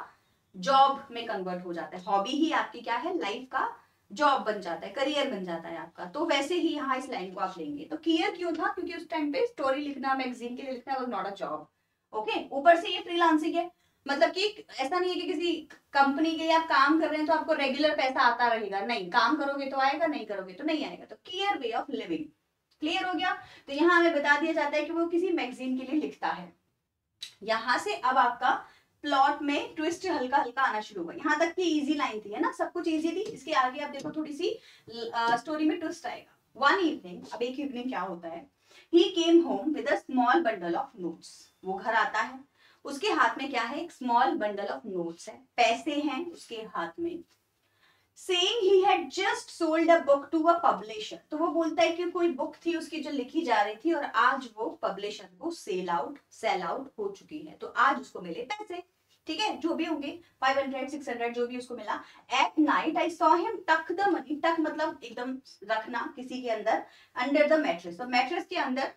Speaker 1: जॉब में कन्वर्ट हो जाता है, हॉबी ही आपकी क्या है, लाइफ का जॉब बन जाता है, करियर बन जाता है आपका। तो वैसे ही यहाँ इस लाइन को आप लेंगे। तो क्लियर क्यों था, क्योंकि उस टाइम पे स्टोरी लिखना, मैगजीन के लिए लिखना was not a job. Okay, ऊपर से ये फ्रीलांसिंग है, मतलब कि ऐसा नहीं है कि किसी कंपनी के लिए आप काम कर रहे हैं तो आपको रेगुलर पैसा आता रहेगा, नहीं, काम करोगे तो आएगा, नहीं करोगे तो नहीं आएगा। तो clear way of living, clear हो गया। तो यहाँ हमें बता दिया जाता है कि वो किसी मैगजीन के लिए लिखता है। यहां से अब आपका प्लॉट में ट्विस्ट हल्का हल्का आना शुरू हुआ। यहाँ तक की इजी लाइन थी, है ना, सब कुछ इजी थी। इसके आगे आप देखो थोड़ी सी स्टोरी में ट्विस्ट आएगा। वन इवनिंग, अब एक इवनिंग क्या होता है, he came home with a small bundle of notes. वो घर आता है, उसके हाथ में क्या है, एक स्मॉल बंडल ऑफ नोट्स है, पैसे हैं उसके हाथ में। saying he had just sold a book to a publisher। तो वो बोलता है कि कोई बुक थी उसकी जो लिखी जा रही थी और आज वो पब्लिशर को सेल आउट हो चुकी है, तो आज उसको मिले पैसे। ठीक है, जो भी होंगे 500 600 जो भी उसको मिला। At night I saw him tuck the money, tuck मतलब एकदम रखना किसी के अंदर, अंडर द मैट्रेस, तो मैट्रेस के अंदर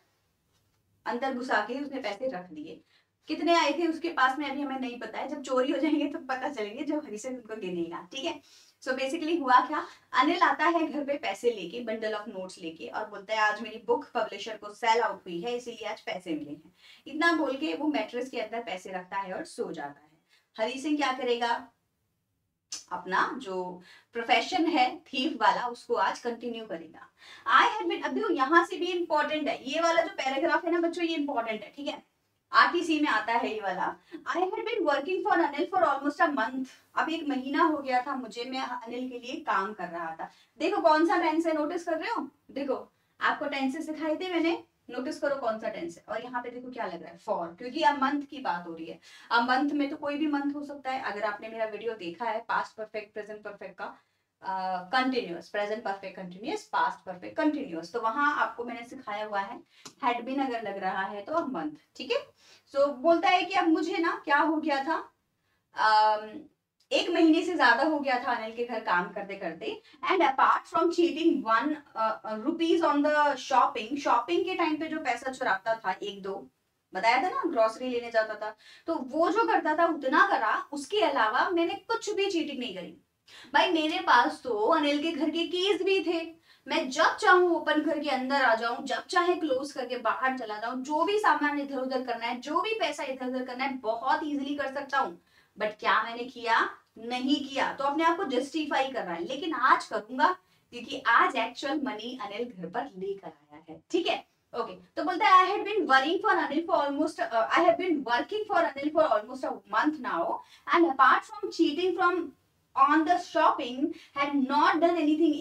Speaker 1: अंदर घुसा के उसने पैसे रख दिए। कितने आए थे उसके पास में अभी हमें नहीं पता है, जब चोरी हो जाएंगे तो पता चलेंगे, जब हरी से उनको गिनेगा। ठीक है, सो बेसिकली हुआ क्या, अनिल आता है घर पे पैसे लेके, बंडल ऑफ नोट्स लेके, और बोलता है आज मेरी बुक पब्लिशर को सेल आउट हुई है, इसीलिए आज पैसे मिले हैं। इतना बोल के वो मैट्रेस के अंदर पैसे रखता है और सो जाता है। हरी सिंह क्या करेगा, अपना जो प्रोफेशन है थीफ वाला उसको आज कंटिन्यू करेगा। आई हैड बीन, अब देखो यहाँ से भी इंपॉर्टेंट है, ये वाला जो पैराग्राफ है ना बच्चों, ये इंपॉर्टेंट है। ठीक है, आरटीसी में आता है ये वाला। I had been working for Anil for almost a month. अब एक महीना हो गया था मुझे, मैं अनिल के लिए काम कर रहा था। देखो कौन सा टेंस है, नोटिस कर रहे हो, देखो आपको टेंसेस सिखाए थे मैंने, नोटिस करो कौन सा टेंस है। और यहाँ पे देखो क्या लग रहा है, फॉर, क्योंकि अब मंथ की बात हो रही है। अब मंथ में तो कोई भी मंथ हो सकता है। अगर आपने मेरा वीडियो देखा है पास्ट परफेक्ट प्रेजेंट परफेक्ट का, continuous, present perfect continuous, past perfect continuous, तो वहां आपको मैंने सिखाया हुआ है हैड बीन अगर लग रहा है तो अब मंथ। ठीक है, सो बोलता है कि अब मुझे ना क्या हो गया था, एक महीने से ज्यादा हो गया था अनिल के घर काम करते करते। And apart from cheating 1 rupees on the shopping के टाइम पे जो पैसा चुराता था, एक दो बताया था ना, ग्रोसरी लेने जाता था, तो वो जो करता था उतना करा, उसके अलावा मैंने कुछ भी चीटिंग नहीं करी। भाई मेरे पास तो अनिल के घर के कीज भी थे, मैं जब चाहूं ओपन करके अंदर आ जाऊं, जब चाहे क्लोज करके बाहर चला जाऊं, जो भी सामान इधर उधर करना है, जो भी पैसा इधर उधर करना है, बहुत इजीली कर सकता हूं। बट क्या मैंने किया? नहीं किया। तो अपने आप को जस्टिफाई कर रहा है, लेकिन आज करूंगा क्योंकि आज एक्चुअल मनी अनिल घर पर लेकर आया है। ठीक है, ओके। तो बोलता है I had been working for Anil for almost I have been working for Anil for almost a month now, and apart from cheating from on the shopping had not done anything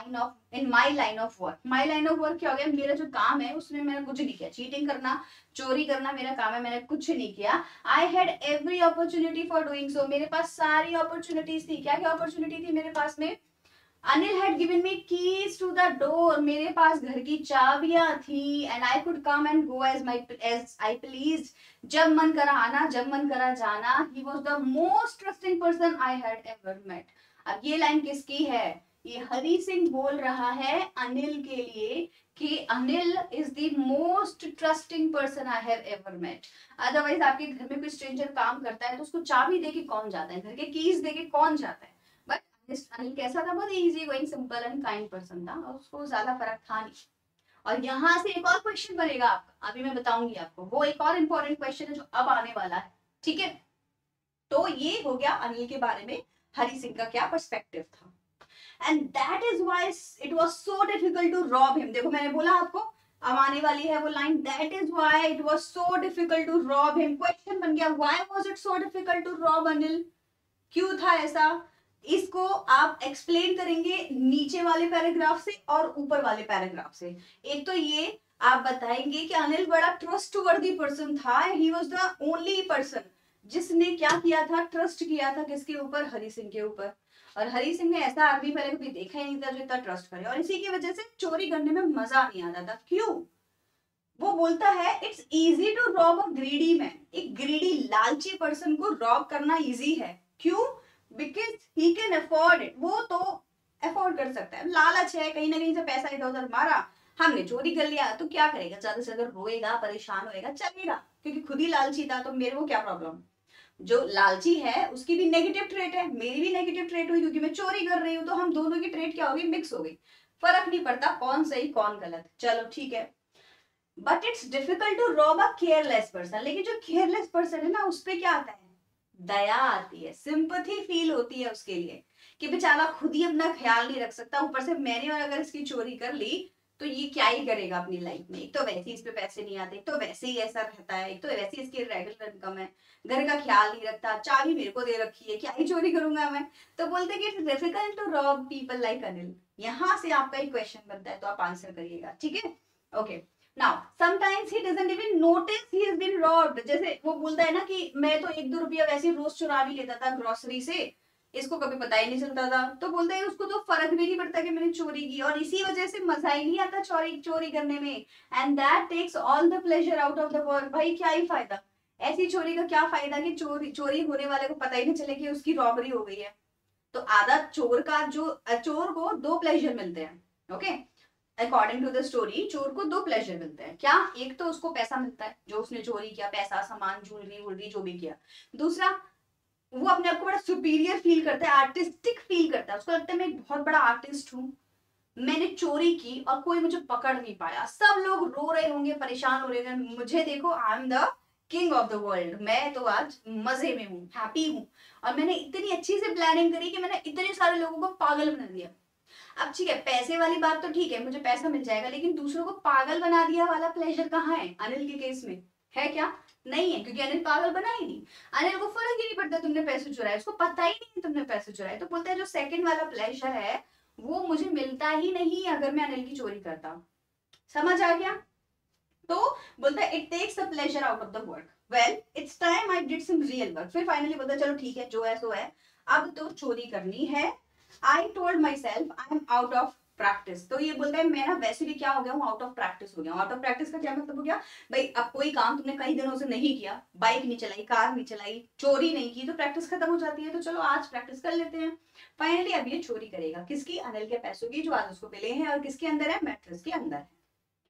Speaker 1: in my line of work. My line of work क्या हो गया? मेरा जो काम है उसमें मैंने कुछ नहीं किया। चीटिंग करना, चोरी करना मेरा काम है, मैंने कुछ नहीं किया। I had every opportunity for doing so. मेरे पास सारी अपॉर्चुनिटीज थी। क्या क्या अपॉर्चुनिटी थी मेरे पास में? Anil had given me keys to the door, मेरे पास घर की चाबियां थी। And I could come and go as I please, जब मन करा आना, जब मन करा जाना। He was the most trusting person I had ever met. अब ये लाइन किसकी है? ये हरी सिंह बोल रहा है अनिल के लिए कि Anil is the most trusting person I have ever met. Otherwise आपके घर में कोई स्ट्रेंजर काम करता है तो उसको चाबी देके कौन जाता है, घर के कीज देके कौन जाता है? अनिल कैसा था? बहुत easy going, simple and kind person था, और उसको ज्यादा फर्क था नहीं। और यहाँ से एक और क्वेश्चन बनेगा आपका, अभी मैं बताऊंगी आपको, वो एक और इंपॉर्टेंट क्वेश्चन है जो अब आने वाला है। ठीक है, तो ये हो गया अनिल के बारे में हरी सिंह का क्या पर्सपेक्टिव था। And that is why it was so difficult to rob him. देखो मैंने बोला आपको अब आने वाली है वो line, that is why it was so difficult to rob him. Question बन गया, why was it so difficult to rob Anil? क्यों था ऐसा? इसको आप एक्सप्लेन करेंगे नीचे वाले पैराग्राफ से और ऊपर वाले पैराग्राफ से। एक तो ये आप बताएंगे कि अनिल बड़ा ट्रस्टवर्दी पर्सन था, he was the only person जिसने क्या किया था? ट्रस्ट किया था किसके ऊपर? हरी सिंह के ऊपर। और हरी सिंह ने ऐसा आदमी पहले कभी देखा ही नहीं था जो इतना ट्रस्ट करे, और इसी की वजह से चोरी करने में मजा नहीं आता था। क्यों? वो बोलता है it's easy to rob a greedy man, एक ग्रीडी लालची पर्सन को रॉब करना इजी है। क्यों? Because he can afford it, वो तो अफोर्ड कर सकता है। लालच है, कहीं ना कहीं से पैसा इधर उधर मारा, हमने चोरी कर लिया, तो क्या करेगा? ज्यादा से ज्यादा रोएगा, परेशान होएगा, चलेगा, क्योंकि खुद ही लालची था, तो मेरे को क्या प्रॉब्लम? जो लालची है उसकी भी नेगेटिव ट्रेट है, मेरी भी नेगेटिव ट्रेट हुई क्योंकि मैं चोरी कर रही हूँ, तो हम दोनों की ट्रेट क्या होगी? मिक्स हो गई। फर्क नहीं पड़ता कौन सही कौन गलत, चलो ठीक है। But it's difficult to rob a careless person. लेकिन जो केयरलेस पर्सन है ना, उस पर क्या आता है? दया आती है, सिंपैथी फील होती है उसके लिए कि बेचारा खुद ही अपना ख्याल नहीं रख सकता, ऊपर से मैंने और अगर इसकी चोरी कर ली तो ये क्या ही करेगा अपनी लाइफ में। एक तो वैसे ही इस पे पैसे नहीं आते, तो वैसे ही ऐसा रहता है, एक तो वैसे ही इसकी रेगुलर इनकम है, घर का ख्याल नहीं रखता, चाबी मेरे को दे रखी है, क्या ही चोरी करूंगा मैं। तो बोलते कि it's difficult to rob people like Anil. यहाँ से आपका एक क्वेश्चन बनता है, तो आप आंसर करिएगा। ठीक है, okay. Now, sometimes he doesn't even notice he has been robbed. जैसे वो बोलता है ना कि मैं तो 1-2 रुपया वैसे रोज चुरा भी लेता था ग्रोसरी से, इसको कभी पता ही नहीं चलता था। तो बोलता है उसको तो फर्क भी नहीं पड़ता कि मैंने चोरी की, और इसी वजह से मजा ही नहीं आता चोरी करने में। And that takes all the pleasure out of the work. भाई क्या ही फायदा, ऐसी चोरी का क्या फायदा कि चोरी होने वाले को पता ही नहीं चले कि उसकी रॉबरी हो गई है। तो आधा चोर को 2 प्लेजर मिलते हैं। Okay, according to the story चोर को 2 प्लेजर मिलते हैं। क्या? एक तो उसको पैसा मिलता है जो उसने चोरी किया, पैसा, सामान, ज्वेलरी वुलरी जो भी किया। दूसरा, वो अपने आप को बड़ा सुपीरियर फील करता है, आर्टिस्टिक फील करता है, उसको लगता है मैं एक बहुत बड़ा आर्टिस्ट हूँ, मैंने चोरी की और कोई मुझे पकड़ नहीं पाया, सब लोग रो रहे होंगे, परेशान हो रहे होंगे, मुझे देखो, I am the king of the world, मैं तो आज मजे में हूँ, हैप्पी हूँ, और मैंने इतनी अच्छी से प्लानिंग करी कि मैंने इतने सारे लोगों को पागल बना दिया। अब ठीक है, पैसे वाली बात तो ठीक है, मुझे पैसा मिल जाएगा, लेकिन दूसरों को पागल बना दिया वाला प्लेजर कहाँ है? अनिल के केस में है क्या? नहीं है, क्योंकि अनिल पागल बना ही नहीं। अनिल को फर्क ही नहीं पड़ता तुमने पैसे चुराए, उसको पता ही नहीं तुमने पैसे चुराए। तो बोलता है जो सेकंड वाला प्लेजर है वो मुझे मिलता ही नहीं अगर मैं अनिल की चोरी करता। समझ आ गया? तो बोलता है it takes the pleasure out of the work. Well it's time I did some real work. फिर फाइनली बोलता है चलो ठीक है, जो है सो है, अब तो चोरी करनी है। I told myself I am out of practice. तो ये बोलता है मैं ना वैसे भी क्या हो गया हूँ, आउट ऑफ प्रैक्टिस हो गया हूँ। आउट ऑफ प्रैक्टिस का क्या मतलब हो गया भाई, अब कोई काम तुमने कई दिनों से नहीं किया, बाइक नहीं चलाई, कार नहीं चलाई, चोरी नहीं की, तो प्रैक्टिस खत्म हो जाती है। तो चलो आज प्रैक्टिस कर लेते हैं। फाइनली अब ये चोरी करेगा, किसकी? अनिल के पैसों की, जो आज उसको मिले हैं, और किसके अंदर है? मैट्रेस के अंदर है।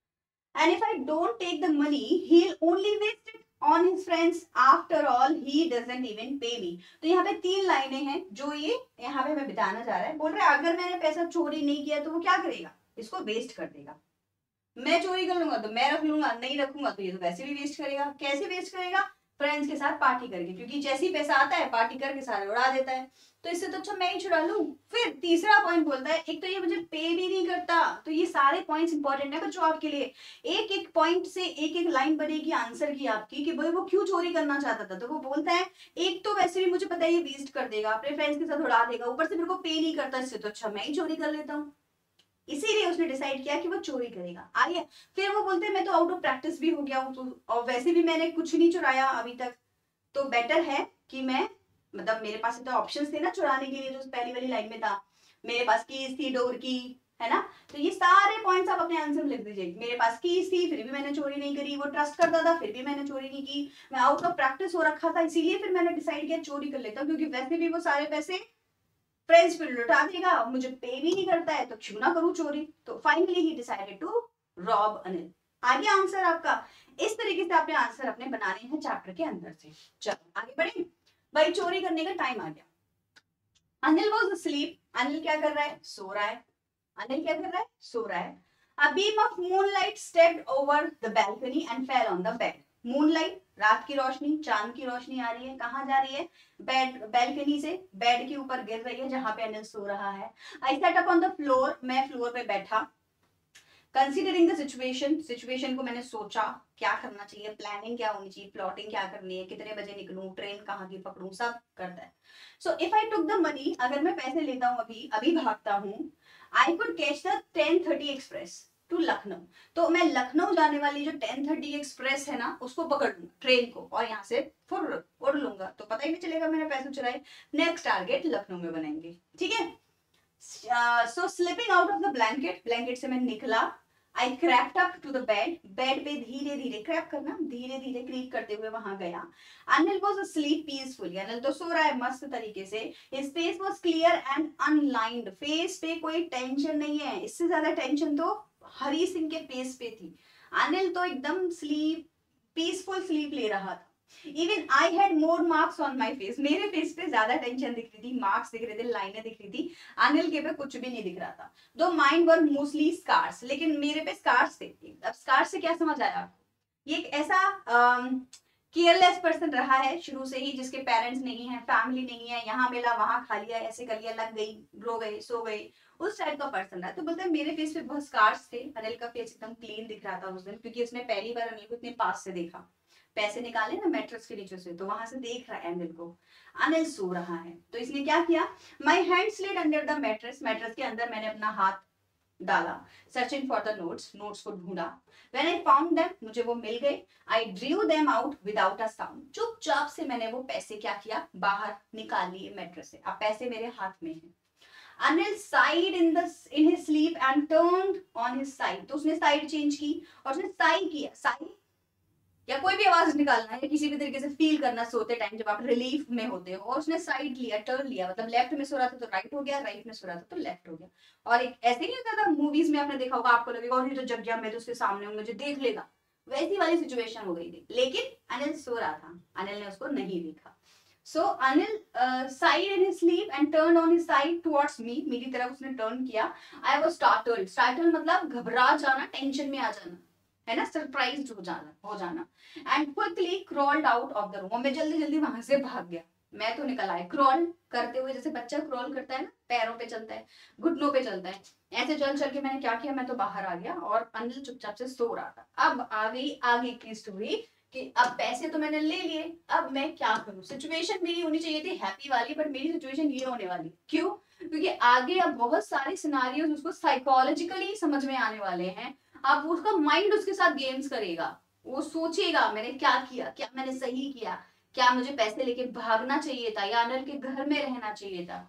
Speaker 1: And if I don't take the money, he'll only waste it on his friends. After all, he doesn't even pay me. तो यहाँ पे 3 लाइनें हैं जो ये यहाँ पे मैं बताना चाह रहा है। बोल रहा है अगर मैंने पैसा चोरी नहीं किया तो वो क्या करेगा? इसको वेस्ट कर देगा। मैं चोरी कर लूंगा तो मैं रख लूंगा, नहीं रखूंगा तो ये तो वैसे भी वेस्ट करेगा। कैसे वेस्ट करेगा? फ्रेंड्स के साथ पार्टी करके, क्योंकि जैसे ही पैसा आता है पार्टी करके सारे उड़ा देता है। तो इससे तो अच्छा मैं ही चुरा लूं। फिर तीसरा पॉइंट बोलता है एक तो ये मुझे पे भी नहीं करता। तो ये सारे पॉइंट्स इंपॉर्टेंट है बच्चों आपके लिए। एक एक पॉइंट से एक एक लाइन बनेगी आंसर की आपकी कि भाई वो क्यों चोरी करना चाहता था। तो वो बोलता है एक तो वैसे भी मुझे पता है ये वेस्ट कर देगा, अपने फ्रेंड्स के साथ उड़ा देगा, ऊपर से मेरे को पे नहीं करता, इससे तो अच्छा मैं ही चोरी कर लेता हूँ। इसीलिए उसने डिसाइड किया कि वो चोरी करेगा। आइए फिर वो बोलते हैं मैं तो आउट ऑफ प्रैक्टिस भी हो गया हूँ, तो और वैसे भी मैंने कुछ नहीं चुराया अभी तक, तो बेटर है कि मैं, मतलब मेरे पास तो ऑप्शंस थे ना चुराने के लिए, जो पहली वाली लाइन में था, मेरे पास कीज थी डोर की, है ना। तो ये सारे पॉइंट्स आप अपने आंसर में लिख दीजिए। मेरे पास कीज थी फिर भी मैंने चोरी नहीं करी, वो ट्रस्ट करता था फिर भी मैंने चोरी नहीं की, मैं आउट ऑफ प्रैक्टिस हो रखा था इसीलिए फिर मैंने डिसाइड किया चोरी कर लेता हूँ, क्योंकि वैसे भी वो सारे पैसे फ्रेंड्स पे लुटा देगा, मुझे पे भी नहीं करता है, तो क्यों ना करूं चोरी। तो finally he decided to rob Anil. आगे आंसर आपका इस तरीके से आपने आंसर अपने बनाने हैं चैप्टर के अंदर से। चलो आगे बढ़े भाई, चोरी करने का टाइम आ गया। अनिल वॉज अस्लीप, अनिल क्या कर रहा है? सो रहा है। अनिल क्या कर रहा है? सो रहा है। A beam of moonlight stepped over the balcony and fell on the bed. Moonlight, रात की रोशनी, चांद की रोशनी आ रही है, कहाँ जा रही है? बेड, बैल्कनी से बेड के ऊपर गिर रही है जहां पे अनिल सो रहा है। I sat up on the floor, मैं फ्लोर पे बैठा। कंसिडरिंग द सिचुएशन, सिचुएशन को मैंने सोचा क्या करना चाहिए, प्लानिंग क्या होनी चाहिए, प्लॉटिंग क्या करनी है, कितने बजे निकलूं, ट्रेन कहाँ की पकड़ूं, सब करता है। So if I took the money, अगर मैं पैसे लेता हूँ अभी अभी भागता हूँ, I could catch the 10:30 express to Lucknow. तो मैं लखनऊ जाने वाली जो 10:30 एक्सप्रेस है ना उसको पकड़ लूंगा, ट्रेन को, और यहाँ से फुर उड़ लूंगा, तो पता ही नहीं चलेगा मैंने पैसे चुराए। नेक्स्ट टारगेट लखनऊ में बनाएंगे, ठीक है। So slipping out of the blanket, blanket से मैं निकला। I crept up to the bed, bed पे धीरे धीरे, क्रैप करना, धीरे धीरे क्रीप करते हुए वहां गया। Anil was asleep peacefully, Anil तो सो रहा है मस्त तरीके से। His face was clear and unlined, face पे कोई टेंशन नहीं है। इससे ज्यादा टेंशन तो हरी सिंह के फेस पे थी। अनिल तो एकदम स्लीप, पीसफुल स्लीप ले रहा था। Even I had more marks on my face, मेरे फेस पे ज्यादा टेंशन दिख रही थी, मार्क्स दिख रहे थे, लाइनें दिख रही थी। अनिल के पे कुछ भी नहीं दिख रहा था। दो माइंड वर मोस्टली स्कार्स, लेकिन मेरे पे स्कार्स थे। अब स्कार्स से क्या समझ आया आपको? ये एक ऐसा केयरलेस पर्सन रहा है शुरू से ही, जिसके पेरेंट्स नहीं है, फैमिली नहीं है, यहाँ मिला वहां खा लिया, ऐसे कर लिया, लग गई, रो गए, सो गए, उस टाइप का पर्सन रहा। तो बोलते हैं मेरे फेस पे बहुत स्कार्स थे। अनिल का फेस एकदम क्लीन दिख रहा था उस दिन, क्योंकि उसने पहली बार अनिल को इतने पास से देखा। पैसे निकाले ना मैट्रेस के नीचे से, तो वहां से देख रहा है अनिल को। अनिल सो रहा है, तो इसने क्या किया? My hand slid under the mattress, mattress के अंदर मैंने अपना हाथ डाला। Searching for the notes, notes को ढूंढा। व्हेन आई फाउंड देम, मुझे वो मिल गए। I drew them out without a sound, चुपचाप से मैंने वो पैसे क्या किया? बाहर निकाल लिए मैट्रेस से। अब पैसे मेरे हाथ में हैं। Anil sighed in his sleep and turned on his side, तो उसने साइड चेंज की और उसने साई किया। साई या कोई भी आवाज निकालना है, किसी भी तरीके से फील करना सोते टाइम जब आप रिलीफ में होते हो, और उसने साइड लिया, टर्न लिया, मतलब लेफ्ट में सो रहा था तो राइट हो गया, राइट में सो रहा था तो लेफ्ट हो गया। और एक ऐसे नहीं होता था मूवीज में, आपने देखा होगा, आपको लगेगा और ये तो जग गया, मैं तो उसके सामने हूं, मुझे देख लेगा, वैसी वाली सिचुएशन हो गई थी। लेकिन अनिल सो रहा था, अनिल ने उसको नहीं देखा। So Anil sighed in his sleep and turn on his side towards me, मेरी तरफ उसने टर्न किया। आई वाज स्टार्टल्ड, स्टार्टल्ड मतलब घबरा जाना, टेंशन में आ जाना, है ना, सरप्राइज्ड हो जाना। And quickly crawled out of the room, मैं जल्दी जल्दी वहां से भाग गया। मैं तो निकल आया क्रॉल करते हुए, जैसे बच्चा क्रॉल करता है ना, पैरों पे चलता है, घुटनों पे चलता है, ऐसे चल चल के मैंने क्या किया, मैं तो बाहर आ गया और अनिल चुपचाप से सो रहा था। अब आ गई आगे की स्टोरी कि अब पैसे तो मैंने ले लिए, अब मैं क्या करूं। सिचुएशन मेरी होनी चाहिए थी हैप्पी वाली, बट मेरी सिचुएशन ये होने वाली। क्यों? क्योंकि आगे अब बहुत सारे सिनारियोज उसको साइकोलॉजिकली समझ में आने वाले हैं। अब उसका माइंड उसके साथ गेम्स करेगा, वो सोचेगा मैंने क्या किया, क्या मैंने सही किया, क्या मुझे पैसे लेके भागना चाहिए था या अनिल के घर में रहना चाहिए था।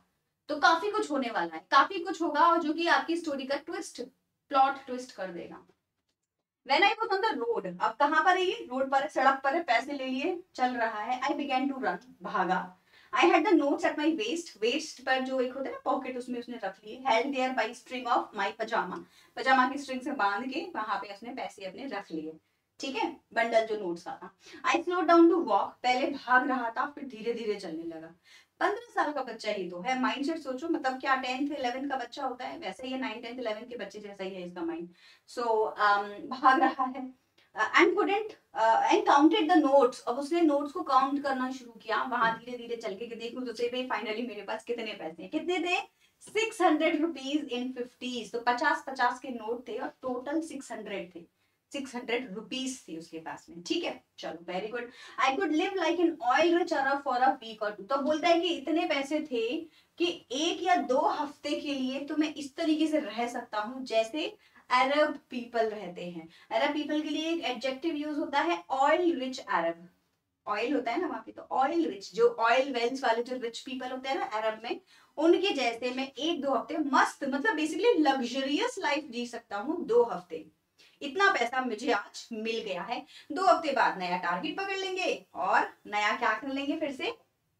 Speaker 1: तो काफी कुछ होने वाला है, काफी कुछ होगा और जो कि आपकी स्टोरी का प्लॉट ट्विस्ट कर देगा। When I was on the road, अब कहाँ पर है ये? रोड पर है, सड़क पर है, पैसे ले लिए, चल रहा है। I began to run, भागा। I had the notes at my waist, waist पर जो एक होता है ना पॉकेट, उसमें उसने रख लिए। Held there by string of my pajama, पजामा की स्ट्रिंग से बांध के वहां पे उसने पैसे अपने रख लिए, ठीक है, बंडल जो नोट्स का था। I slowed down to walk, पहले भाग रहा था, फिर धीरे धीरे चलने लगा। 15 साल का बच्चा ही तो है, माइंड सेट सोचो, मतलब क्या 10th 11th का बच्चा होता है वैसे ही 9th 10th 11th के बच्चे जैसा ही है इसका माइंड। सो भाग रहा है and couldn't and counted the notes, अब उसने नोट्स को काउंट करना शुरू किया वहां धीरे धीरे चल के देखूं तो से भाई फाइनली मेरे पास कितने पैसे हैं, कितने थे 600 रुपीज इन 50s, तो 50-50 के नोट थे और टोटल 600 थे, 600 रुपीज थी उसके पास में, ठीक है। चलो very good. I could live like an oil rich Arab for a week और 2, तो बोलता है कि इतने पैसे थे कि 1 या 2 हफ्ते के लिए तो मैं इस तरीके से रह सकता हूँ जैसे अरब पीपल रहते हैं। अरब पीपल के लिए एक एडजेक्टिव यूज होता है ऑयल रिच अरब, ऑयल होता है ना वहां पे, तो ऑयल रिच, जो ऑयल वेल्स वाले जो रिच पीपल होते हैं ना अरब में, उनके जैसे मैं 1-2 हफ्ते मस्त, मतलब बेसिकली लग्जरियस लाइफ जी सकता हूँ 2 हफ्ते। इतना पैसा मुझे आज मिल गया है। 2 हफ्ते बाद नया टारगेट पकड़ लेंगे और नया क्या कर लेंगे, फिर से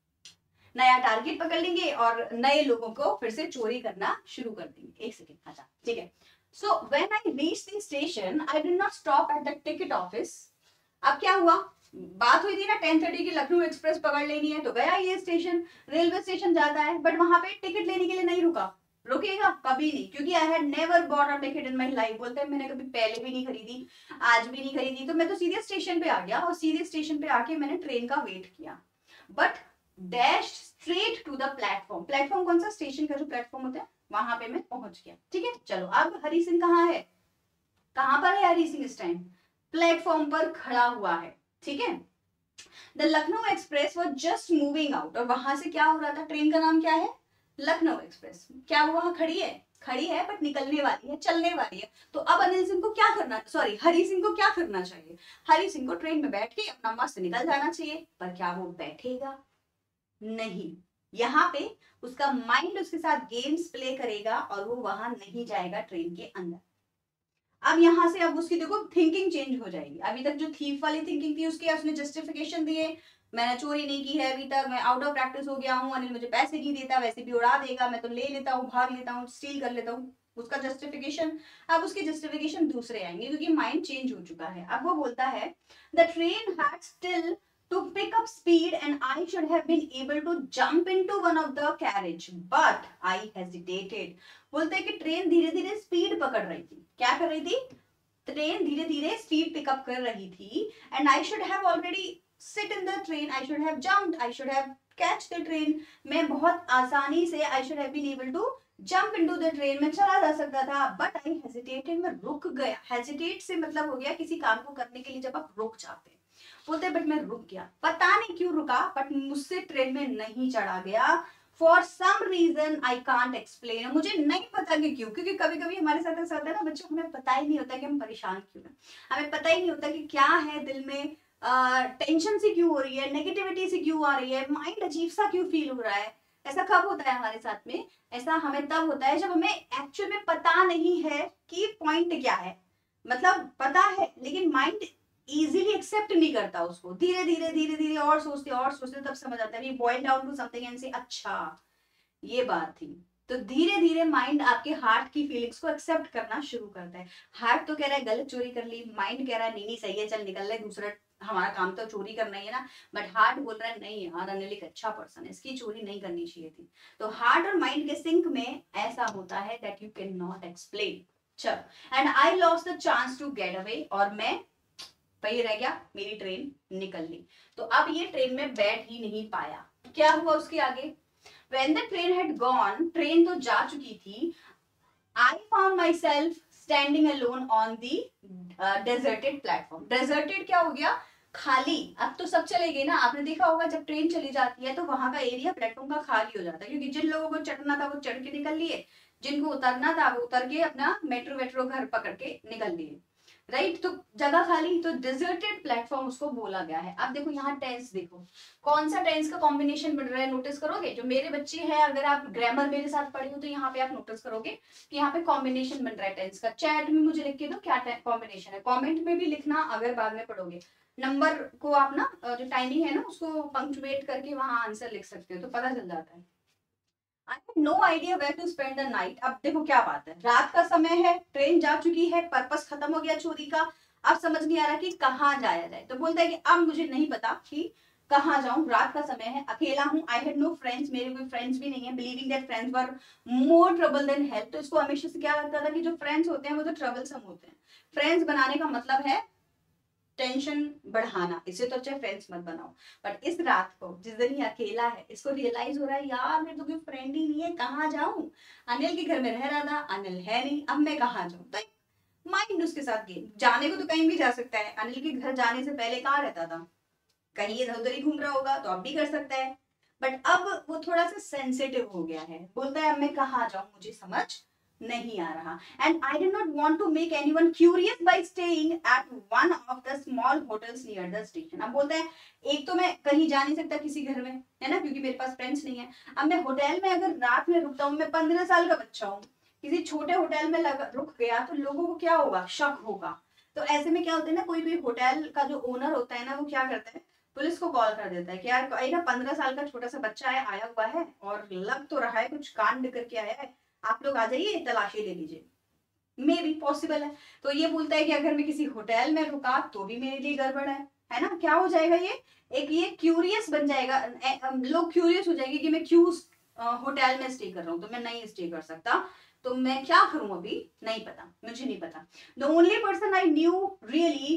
Speaker 1: नया टारगेट पकड़ लेंगे और नए लोगों को फिर से चोरी करना शुरू कर देंगे। एक सेकेंड, अच्छा ठीक है। So when I reached the station I did not stop at the ticket office. अब क्या हुआ, बात हुई थी ना 10:30 की लखनऊ एक्सप्रेस पकड़ लेनी है, तो गया ये स्टेशन, रेलवे स्टेशन जाता है, बट वहां पे टिकट लेने के लिए नहीं रुका, रुकेगा कभी नहीं, क्योंकि I had never bought a ticket in my life, बोलते हैं मैंने कभी पहले भी नहीं खरीदी, आज भी नहीं खरीदी, तो मैं तो सीधे स्टेशन पे आ गया और सीधे स्टेशन पे आके मैंने ट्रेन का वेट किया, but dash straight to the platform. Platform कौन सा, स्टेशन का जो प्लेटफॉर्म होता है वहां पे मैं पहुंच गया, ठीक है। चलो अब हरी सिंह कहाँ है, कहां पर है हरी सिंह इस टाइम, प्लेटफॉर्म पर खड़ा हुआ है, ठीक है। The Lucknow express was just moving out, और वहां से क्या हो रहा था, ट्रेन का नाम क्या है, लखनऊ एक्सप्रेस। क्या हुआ, खड़ी है बट निकलने वाली है, चलने वाली है। तो अब अनिल सिंह को क्या करना, सॉरी हरी सिंह को क्या करना चाहिए, हरी सिंह को ट्रेन में बैठ के अपना मस्त निकल जाना चाहिए, पर क्या वो बैठेगा, नहीं, यहाँ पे उसका माइंड उसके साथ गेम्स प्ले करेगा और वो वहां नहीं जाएगा ट्रेन के अंदर। अब यहां से अब उसकी देखो थिंकिंग चेंज हो जाएगी। अभी तक जो थीफ वाली थिंकिंग थी उसकी, उसने जस्टिफिकेशन दिए, मैंने चोरी नहीं की है अभी तक, मैं आउट ऑफ प्रैक्टिस हो गया हूँ, अनिल मुझे पैसे नहीं देता, वैसे भी उड़ा देगा, मैं तो ले लेता हूँ, भाग लेता हूँ, स्टील कर लेता हूँ, उसका जस्टिफिकेशन। अब उसके जस्टिफिकेशन दूसरे आएंगे क्योंकि माइंड चेंज हो चुका है। अब वो बोलता है the train had still to pick up speed and I should have been able to jump into one of the carriage but I hesitated। बोलते हैं कि ट्रेन धीरे धीरे स्पीड पकड़ रही थी, क्या कर रही थी, ट्रेन धीरे धीरे स्पीड पिकअप कर रही थी, and I should have already sit in the train, I should have jumped, I should have catch the train, मैं बहुत आसानी से I should have been able to jump into the train में चला जा सकता था, बट आई हेजिटेटेड, मैं रुक गया। हेजिटेट से मतलब हो गया किसी काम को करने के लिए जब आप रुक जाते हैं, बोलते बट मैं रुक गया, पता नहीं क्यों रुका, बट मुझसे ट्रेन में नहीं चढ़ा गया, for some reason I can't explain, मुझे नहीं पता कि क्यों, क्योंकि कभी कभी हमारे साथ ऐसा होता है ना बच्चों, हमें पता ही नहीं होता कि हम परेशान क्यों हैं, हमें पता ही नहीं होता कि क्या है दिल में, टेंशन से क्यों हो रही है, नेगेटिविटी से क्यों आ रही है, माइंड अजीब सा क्यों फील हो रहा है। ऐसा कब होता है हमारे साथ में, ऐसा हमें तब होता है जब हमें एक्चुअल में पता नहीं है कि पॉइंट क्या है, मतलब पता है लेकिन माइंड इजीली एक्सेप्ट नहीं करता उसको, धीरे धीरे और सोचते तब समझ आता है, boil down to something and से अच्छा ये बात थी। तो धीरे धीरे माइंड आपके हार्ट की फीलिंग्स को एक्सेप्ट करना शुरू करता है। हार्ट तो कह रहा है गलत चोरी कर ली, माइंड कह रहा है नहीं सही है चल निकल ले, दूसरा हमारा काम तो चोरी करना ही है ना, बट हार्ट बोल रहा है नहीं यार अनिल एक अच्छा पर्सन है, इसकी चोरी नहीं करनी चाहिए थी। तो हार्ट और माइंड के सिंक में ऐसा होता है that you can not explain. चलो and I lost the chance to get away, और मैं वही रह गया, मेरी ट्रेन निकल ली। तो अब ये ट्रेन में बैठ ही नहीं पाया। क्या हुआ उसके आगे, When the train had gone, train तो जा चुकी थी, I found myself standing alone on the deserted platform। deserted क्या हो गया, खाली। अब तो सब चले गए ना, आपने देखा होगा जब ट्रेन चली जाती है तो वहां का एरिया प्लेटफॉर्म का खाली हो जाता है, क्योंकि जिन लोगों को चढ़ना था वो चढ़ के निकल लिए, जिनको उतरना था वो उतर के अपना मेट्रो घर पकड़ के निकल लिए। राइट, तो जगह खाली, तो डिजर्टेड प्लेटफॉर्म उसको बोला गया है। अब देखो यहाँ टेंस देखो, कौन सा टेंस का कॉम्बिनेशन बन रहा है, नोटिस करोगे। जो मेरे बच्चे हैं, अगर आप ग्रामर मेरे साथ पढ़े हो तो यहाँ पे आप नोटिस करोगे कि यहाँ पे कॉम्बिनेशन बन रहा है टेंस का। चैट में मुझे लिख के दो क्या कॉम्बिनेशन है, कॉमेंट में भी लिखना अगर बाद में पढ़ोगे। नंबर को आप ना जो टाइमिंग है ना उसको पंक्चुएट करके वहां आंसर लिख सकते हो, तो पता चल जाता है। I have no idea where to spend the night. अब देखो क्या बात है, रात का समय है, ट्रेन जा चुकी है, पर्पस खत्म हो गया चोरी का, अब समझ नहीं आ रहा कि कहाँ जाया जाए। तो बोलता है कि अब मुझे नहीं पता कि कहाँ जाऊं, रात का समय है, अकेला हूं, आई हैड नो फ्रेंड्स, मेरे कोई फ्रेंड्स भी नहीं है, believing that friends were more trouble than help. तो इसको हमेशा से क्या लगता था कि जो फ्रेंड्स होते हैं वो तो ट्रबलसम होते हैं। फ्रेंड्स बनाने का मतलब है टेंशन बढ़ाना, इससे तो अच्छा फ्रेंड्स मत बनाओ। बट इस रात को, जिस दिन ये अकेला है, इसको रियलाइज हो रहा है यार मेरे तो कोई फ्रेंड ही नहीं है, कहाँ जाऊं। अनिल के घर में रह रहा था, अनिल है नहीं, अब मैं कहाँ जाऊं। तो माइंड उसके साथ गेम, जाने को तो कहीं भी जा सकता है। अनिल के घर जाने से पहले कहाँ रहता था, कहीं इधर उधर ही घूम रहा होगा, तो अब भी कर सकता है। बट अब वो थोड़ा सा सेंसिटिव हो गया है, बोलता है अब मैं कहाँ जाऊं, मुझे समझ नहीं आ रहा। And I did not want to make anyone curious by staying at one of the small hotels near the station. अब बोलता है एक तो मैं कहीं जा नहीं सकता किसी घर में, है ना, क्योंकि मेरे पास फ्रेंड्स नहीं है। अब मैं होटल में अगर रात में रुकता हूँ, मैं 15 साल का बच्चा हूँ, किसी छोटे होटल में रुक गया तो लोगों को क्या होगा, शक होगा। तो ऐसे में क्या होता है ना, कोई कोई होटल का जो ओनर होता है ना, वो क्या करता है, पुलिस को कॉल कर देता है कि यार कोई ना 15 साल का छोटा सा बच्चा है, आया हुआ है और लग तो रहा है कुछ कांड करके आया है, आप लोग आ जाइए, तलाशी ले लीजिए। मे बी पॉसिबल है। तो ये बोलता है कि अगर मैं किसी होटल में रुका तो भी मेरे लिए गड़बड़ है ना। क्या हो जाएगा ये, एक ये क्यूरियस बन जाएगा, लोग क्यूरियस हो जाएंगे कि मैं क्यों होटल में स्टे कर रहा हूँ, तो मैं नहीं स्टे कर सकता, तो मैं क्या करूं अभी नहीं पता, मुझे नहीं पता। The only person I knew really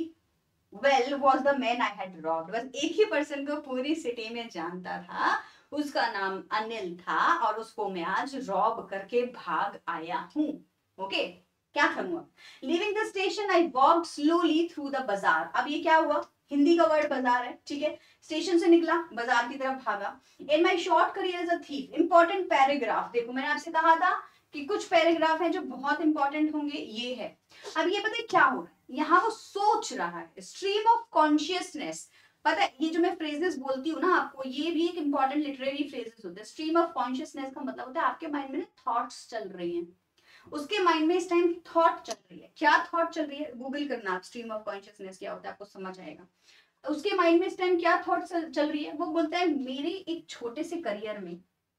Speaker 1: well was the man I had robbed. बस एक ही पर्सन को पूरी सिटी में जानता था, उसका नाम अनिल था, और उसको मैं आज रॉब करके भाग आया हूं। ओके, क्या करूं अब। Leaving the station I walk slowly through the bazaar. अब ये क्या हुआ, हिंदी का वर्ड बाजार है, ठीक है। स्टेशन से निकला, बाजार की तरफ भागा। In my short career as a thief, important paragraph, देखो मैंने आपसे कहा था कि कुछ पैराग्राफ है जो बहुत इंपॉर्टेंट होंगे, ये है। अब ये पता है क्या हो रहा है, यहाँ वो सोच रहा है, स्ट्रीम ऑफ कॉन्शियसनेस। पता है ये जो मैं फ्रेजेस बोलती हूँ ना आपको, ये भी एक इंपॉर्टेंट लिटरेरी फ्रेजेस होते हैं। स्ट्रीम ऑफ कॉन्शियसनेस का मतलब होता है आपके माइंड में थॉट्स चल रही हैं, उसके माइंड में इस टाइम थॉट चल रही है। क्या थॉट चल रही है, गूगल करना आप, स्ट्रीम ऑफ कॉन्शियसनेस क्या होता है, आपको समझ आएगा। उसके माइंड में इस टाइम क्या थॉट चल रही है, वो बोलता है मेरे एक छोटे से करियर में,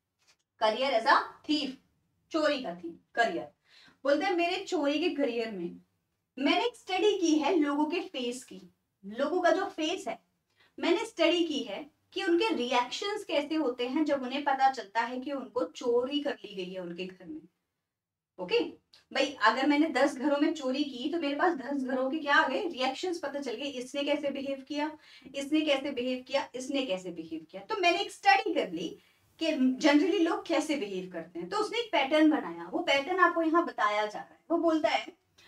Speaker 1: करियर एज अ थीफ, चोरी का थी करियर, बोलते हैं मेरे चोरी के करियर में मैंने एक स्टडी की है लोगों के फेस की, लोगों का जो फेस है मैंने स्टडी की है कि उनके रिएक्शंस कैसे होते हैं जब उन्हें पता चलता है कि उनको चोरी कर ली गई है उनके घर में। ओके भाई, अगर मैंने 10 घरों में चोरी की तो मेरे पास 10 घरों के क्या आ गए, रिएक्शंस पता चल गए, इसने कैसे बिहेव किया, इसने कैसे बिहेव किया, इसने कैसे बिहेव किया। तो मैंने एक स्टडी कर ली कि जनरली लोग कैसे बिहेव करते हैं, तो उसने एक पैटर्न बनाया, वो पैटर्न आपको यहाँ बताया जा रहा है। वो बोलता है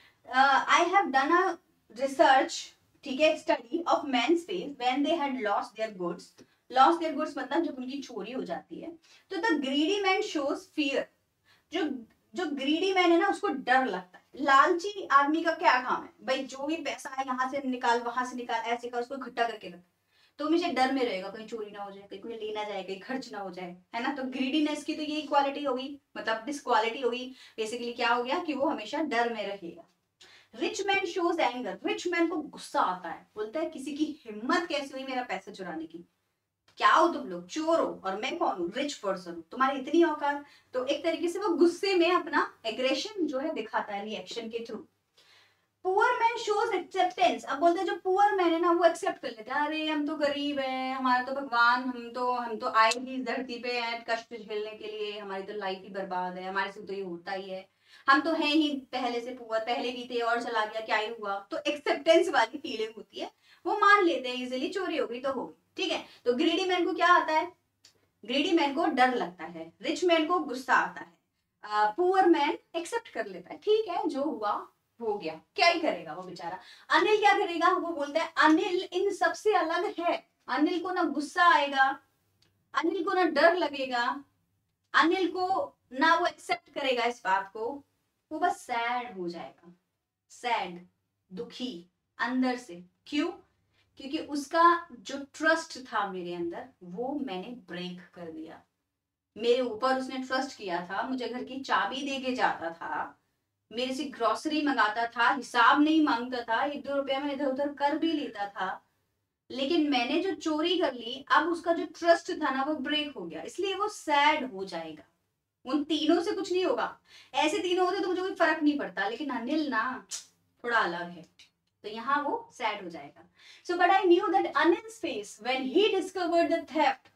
Speaker 1: I have done a research, ठीक है, study of men's face when they had lost their goods. Lost their goods मतलब जब उनकी चोरी हो जाती है। तो the greedy man shows fear, जो जो ग्रीडी मैन है ना उसको डर लगता है। लालची आदमी का क्या काम है भाई, जो भी पैसा है यहाँ से निकाल वहां से निकाल, ऐसे का उसको इकट्ठा करके रखता है। तो हमेशा डर में रहेगा कहीं चोरी ना हो जाए, कहीं कोई ले ना जाए, कहीं खर्च ना हो जाए, है ना। तो ग्रीडीनेस की तो यही क्वालिटी होगी, मतलब डिसक्वालिटी होगी। बेसिकली क्या हो गया कि वो हमेशा डर में रहेगा। Rich man shows anger, rich man को गुस्सा आता है, बोलता है किसी की हिम्मत कैसे हुई मेरा पैसा चुराने की, क्या हो तुम लोग, चोर हो, और मैं कौन हूँ, रिच पर्सन हूँ, तुम्हारी इतनी औकात। तो एक तरीके से वो गुस्से में अपना एग्रेशन जो है दिखाता है रिएक्शन के through. Poor man shows acceptance, अब बोलते हैं जो पुअर मैन है ना वो एक्सेप्ट कर लेता है, अरे हम तो गरीब हैं, हमारा तो भगवान, हम तो आए ही इस धरती पे हैं कष्ट झेलने के लिए, हमारी तो लाइफ ही बर्बाद है, हमारे से तो ये होता ही है, हम तो हैं ही पहले से पुअर, पहले भी थे और चला गया, क्या ही हुआ। तो एक्सेप्टेंस वाली फीलिंग होती है, वो मान लेते हैं इजिली, चोरी हो गई तो हो गई, ठीक है। तो ग्रीडी मैन को क्या आता है, ग्रीडी मैन को डर लगता है, रिच मैन को गुस्सा आता है, पुअर मैन एक्सेप्ट कर लेता है, ठीक है जो हुआ हो गया, क्या ही करेगा वो बेचारा। अनिल क्या करेगा, वो बोलता है अनिल इन सबसे अलग है, अनिल को ना गुस्सा आएगा, अनिल को ना डर लगेगा, अनिल को ना वो एक्सेप्ट करेगा इस बात को, वो बस सैड हो जाएगा, सैड, दुखी अंदर से। क्यों? क्योंकि उसका जो ट्रस्ट था मेरे अंदर वो मैंने ब्रेक कर दिया। मेरे ऊपर उसने ट्रस्ट किया था, मुझे घर की चाबी दे के जाता था, मेरे से ग्रोसरी मंगाता था, हिसाब नहीं मांगता था, 1-2 रुपया मैं इधर उधर कर भी लेता था, लेकिन मैंने जो चोरी कर ली, अब उसका जो ट्रस्ट था ना वो ब्रेक हो गया, इसलिए वो सैड हो जाएगा। उन तीनों से कुछ नहीं होगा, ऐसे तीनों होते तो मुझे कोई फर्क नहीं पड़ता, लेकिन अनिल ना थोड़ा अलग है, तो यहाँ वो सैड हो जाएगा। So but I knew that Anil's face when he discovered the theft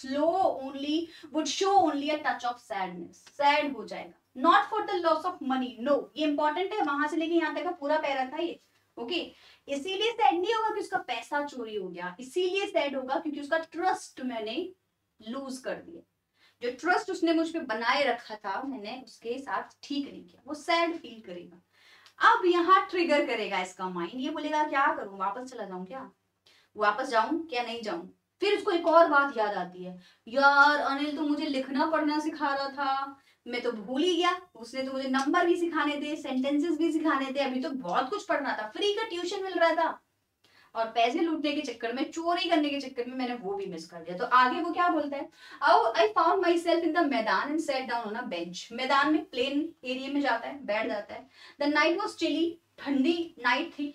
Speaker 1: would show only a touch of sadness. Sad हो जाएगा, not for the loss of money, no, ये important है, वहां से लेके यहाँ तक का पूरा पैरा था ये, ओके। इसीलिए सैड नहीं होगा कि उसका पैसा चोरी हो गया, इसीलिए सैड होगा क्योंकि उसका ट्रस्ट मैंने लूज कर दिया। जो ट्रस्ट उसने मुझ पे बनाए रखा था मैंने उसके साथ ठीक नहीं किया, वो सैड फील करेगा। अब यहाँ ट्रिगर करेगा इसका माइंड, ये बोलेगा क्या करूं, वापस चला जाऊं क्या, वापस जाऊं क्या नहीं जाऊं। फिर उसको एक और बात याद आती है, यार अनिल तो मुझे लिखना पढ़ना सिखा रहा था, मैं तो भूल ही गया, उसने तो मुझे नंबर भी सिखाने थे, सेंटेंसेस भी सिखाने थे, अभी तो बहुत कुछ पढ़ना था, फ्री का ट्यूशन मिल रहा था, और पैसे लूटने के चक्कर में, चोरी करने के चक्कर में मैंने वो भी मिस कर दिया। तो आगे वो क्या बोलता है, I found myself in the maidan and sat down on a bench. मैदान में प्लेन एरिया में जाता है, बैठ जाता है। द नाइट वॉज चिली, ठंडी नाइट थी,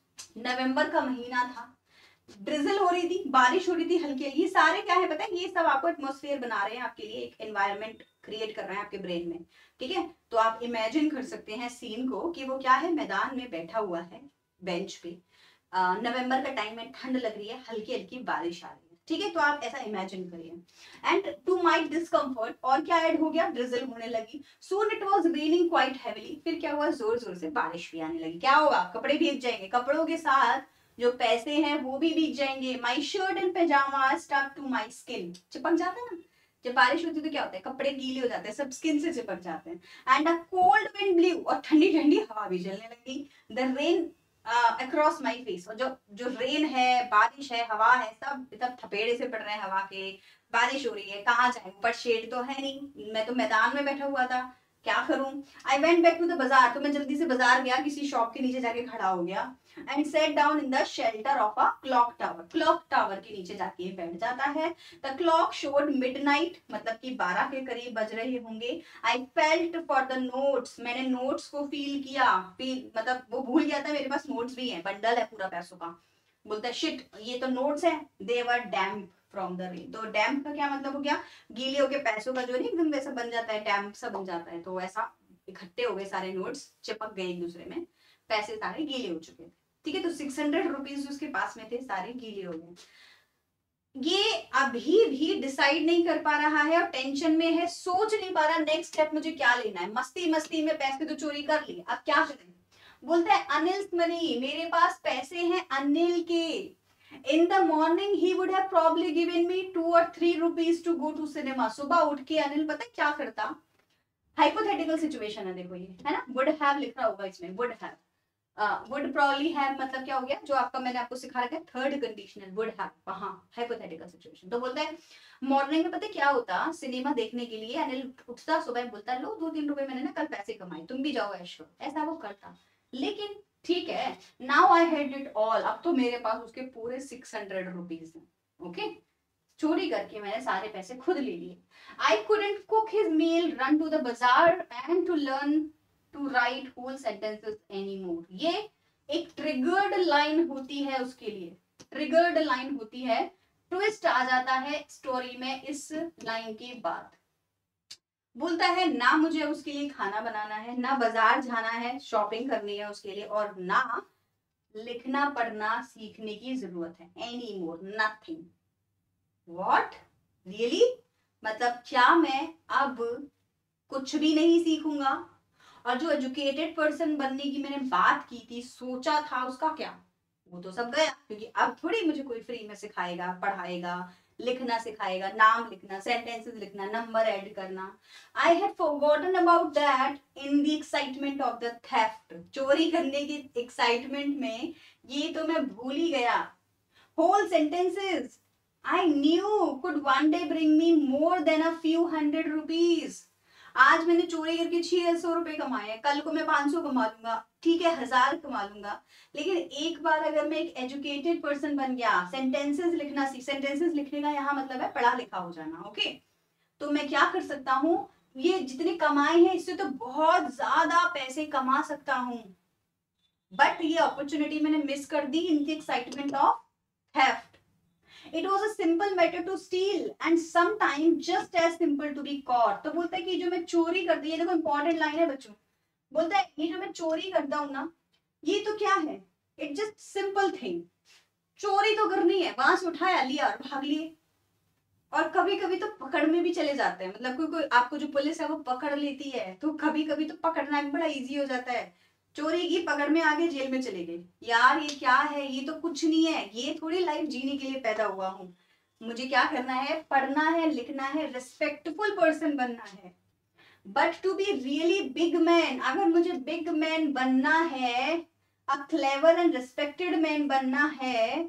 Speaker 1: नवंबर का महीना था, ड्रिजल हो रही थी, बारिश हो रही थी हल्की। ये सारे क्या है पता है, ये सब आपको एटमॉस्फेयर बना रहे हैं आपके लिए, एक एनवायरनमेंट क्रिएट कर रहे हैं आपके ब्रेन में, ठीक है। तो आप इमेजिन कर सकते हैं सीन को कि वो क्या है, मैदान में बैठा हुआ है बेंच पे, नवंबर का टाइम है, ठंड लग रही है, हल्की हल्की बारिश आ रही है, ठीक है। तो आप ऐसा इमेजिन करिए। एंड टू माई डिस्कम्फर्ट और क्या ऐड हो गया, ड्रिजल होने लगी। Soon it was raining quite heavily, फिर क्या हुआ, जोर जोर से बारिश भी आने लगी। क्या होगा, कपड़े भीग जाएंगे, कपड़ों के साथ जो पैसे हैं वो भी भीग जाएंगे। My shirt and pyjama stuck to my skin, चिपक जाता है ना, जब बारिश होती है तो क्या होता है, कपड़े गीले हो जाते हैं, सब स्किन से चिपक जाते हैं। And a cold wind blew, और ठंडी ठंडी हवा भी चलने लगी। The rain across my face, और जो जो रेन है, बारिश है, हवा है, सब थपेड़े से पड़ रहे हैं हवा के, बारिश हो रही है, कहाँ जाए, ऊपर शेड तो है नहीं, मैं तो मैदान में बैठा हुआ था, क्या करूं। I went back to the bazaar, तो मैं जल्दी से बाजार गया, किसी शॉप के नीचे जाके खड़ा हो गया। And sat down in the shelter of a clock tower, clock tower के नीचे जाके बैठ जाता है। द क्लॉक शोड मिडनाइट, मतलब कि 12 के करीब बज रहे होंगे। I felt for the notes, मैंने नोट्स को फील किया, मतलब वो भूल गया था मेरे पास नोट्स भी हैं, बंडल है पूरा पैसों का। बोलता है शिट, ये तो नोट्स है, they were damp from the rain. तो डैम्प का क्या मतलब हो गया, गीले होके पैसों का जो नहीं एकदम वैसा बन जाता है, डैम्प सा बन जाता है, तो ऐसा इकट्ठे हो गए सारे नोट्स, चिपक गए एक दूसरे में, पैसे सारे गीले हो चुके थे, ठीक है। तो 600 रुपीज उसके पास में थे, सारे गीले हो गए। ये अभी भी डिसाइड नहीं कर पा रहा है और टेंशन में है, सोच नहीं पा रहा नेक्स्ट स्टेप मुझे क्या लेना है। मस्ती मस्ती में पैसे तो चोरी कर लिए, अब क्या करें। बोलता है अनिल्स मनी, मेरे पास पैसे हैं अनिल के। In the morning he would have probably given me 2 or 3 rupees to go to cinema. सुबह उठ के अनिल पता है क्या करता, हाइपोथेटिकल सिचुएशन है, देखो ये है ना, वुड हैव लिखा होगा इसमें, would have, would probably have मतलब क्या हो गया, जो आपका मैंने आपको सिखा रखा है थर्ड कंडीशनल, वुड हैव, वहां हाइपोथेटिकल सिचुएशन। तो बोलता है मॉर्निंग में पता है क्या होता, सिनेमा देखने के लिए अनिल उठता सुबह, बोलता है लो 2-3 रुपए मैंने ना कल पैसे कमाए, तुम भी जाओ ऐश करो, ऐसा वो करता। लेकिन ठीक है, now I had it all, अब तो मेरे पास उसके पूरे 600 रुपीज हैं, ओके। चोरी करके मैंने सारे पैसे खुद ले लिए। I couldn't cook his meal, run to the bazaar and to learn to write whole sentences anymore. ये एक ट्रिगर्ड लाइन होती है उसके लिए, ट्रिगर्ड लाइन होती है, ट्विस्ट आ जाता है स्टोरी में इस लाइन के बाद। बोलता है ना मुझे उसके लिए खाना बनाना है, ना बाजार जाना है, शॉपिंग करनी है उसके लिए, और ना लिखना पढ़ना सीखने की जरूरत है, any more, nothing. What really, मतलब क्या मैं अब कुछ भी नहीं सीखूंगा, और जो एजुकेटेड पर्सन बनने की मैंने बात की थी, सोचा था, उसका क्या, वो तो सब गया, क्योंकि अब थोड़ी मुझे कोई फ्री में सिखाएगा, पढ़ाएगा, लिखना सिखाएगा, नाम लिखना, सेंटेंसेस लिखना, नंबर ऐड करना। I had forgotten about that in the excitement of the theft, चोरी करने की एक्साइटमेंट में ये तो मैं भूल ही गया। Whole sentences I knew could one day bring me more than a few hundred rupees. आज मैंने चोरी करके 600 रुपए कमाए हैं, कल को मैं 500 कमा लूंगा, ठीक है 1000 कमा लूंगा। लेकिन एक बार अगर मैं एक एजुकेटेड पर्सन बन गया, सेंटेंसेस लिखना सीख, सेंटेंसेस लिखने का यहाँ मतलब है पढ़ा लिखा हो जाना, ओके, तो मैं क्या कर सकता हूँ, ये जितने कमाए हैं इससे तो बहुत ज्यादा पैसे कमा सकता हूँ। बट ये अपॉर्चुनिटी मैंने मिस कर दी in the excitement of theft. It was a simple matter to steal and sometimes just as simple to be caught। तो बोलता है कि जो मैं चोरी कर दी, ये देखो इंपॉर्टेंट लाइन है बच्चों, बोलता है ये जो मैं चोरी करता हूँ ना, ये तो क्या है, इट जस्ट सिंपल थिंग, चोरी तो करनी है, वहां से उठाया लिया और भाग लिए। और कभी कभी तो पकड़ में भी चले जाते हैं, मतलब कोई कोई आपको जो पुलिस है वो पकड़ लेती है, तो कभी कभी तो पकड़ना भी बड़ा इजी हो जाता है। चोरी की पकड़ में आगे जेल में चले गए, यार ये क्या है, ये तो कुछ नहीं है, ये थोड़ी लाइफ जीने के लिए पैदा हुआ हूँ, मुझे क्या करना है, पढ़ना है, लिखना है, रिस्पेक्टफुल पर्सन बनना है। But to be really big man, अगर मुझे बिग मैन बनना है, a clever and respected man बनना है,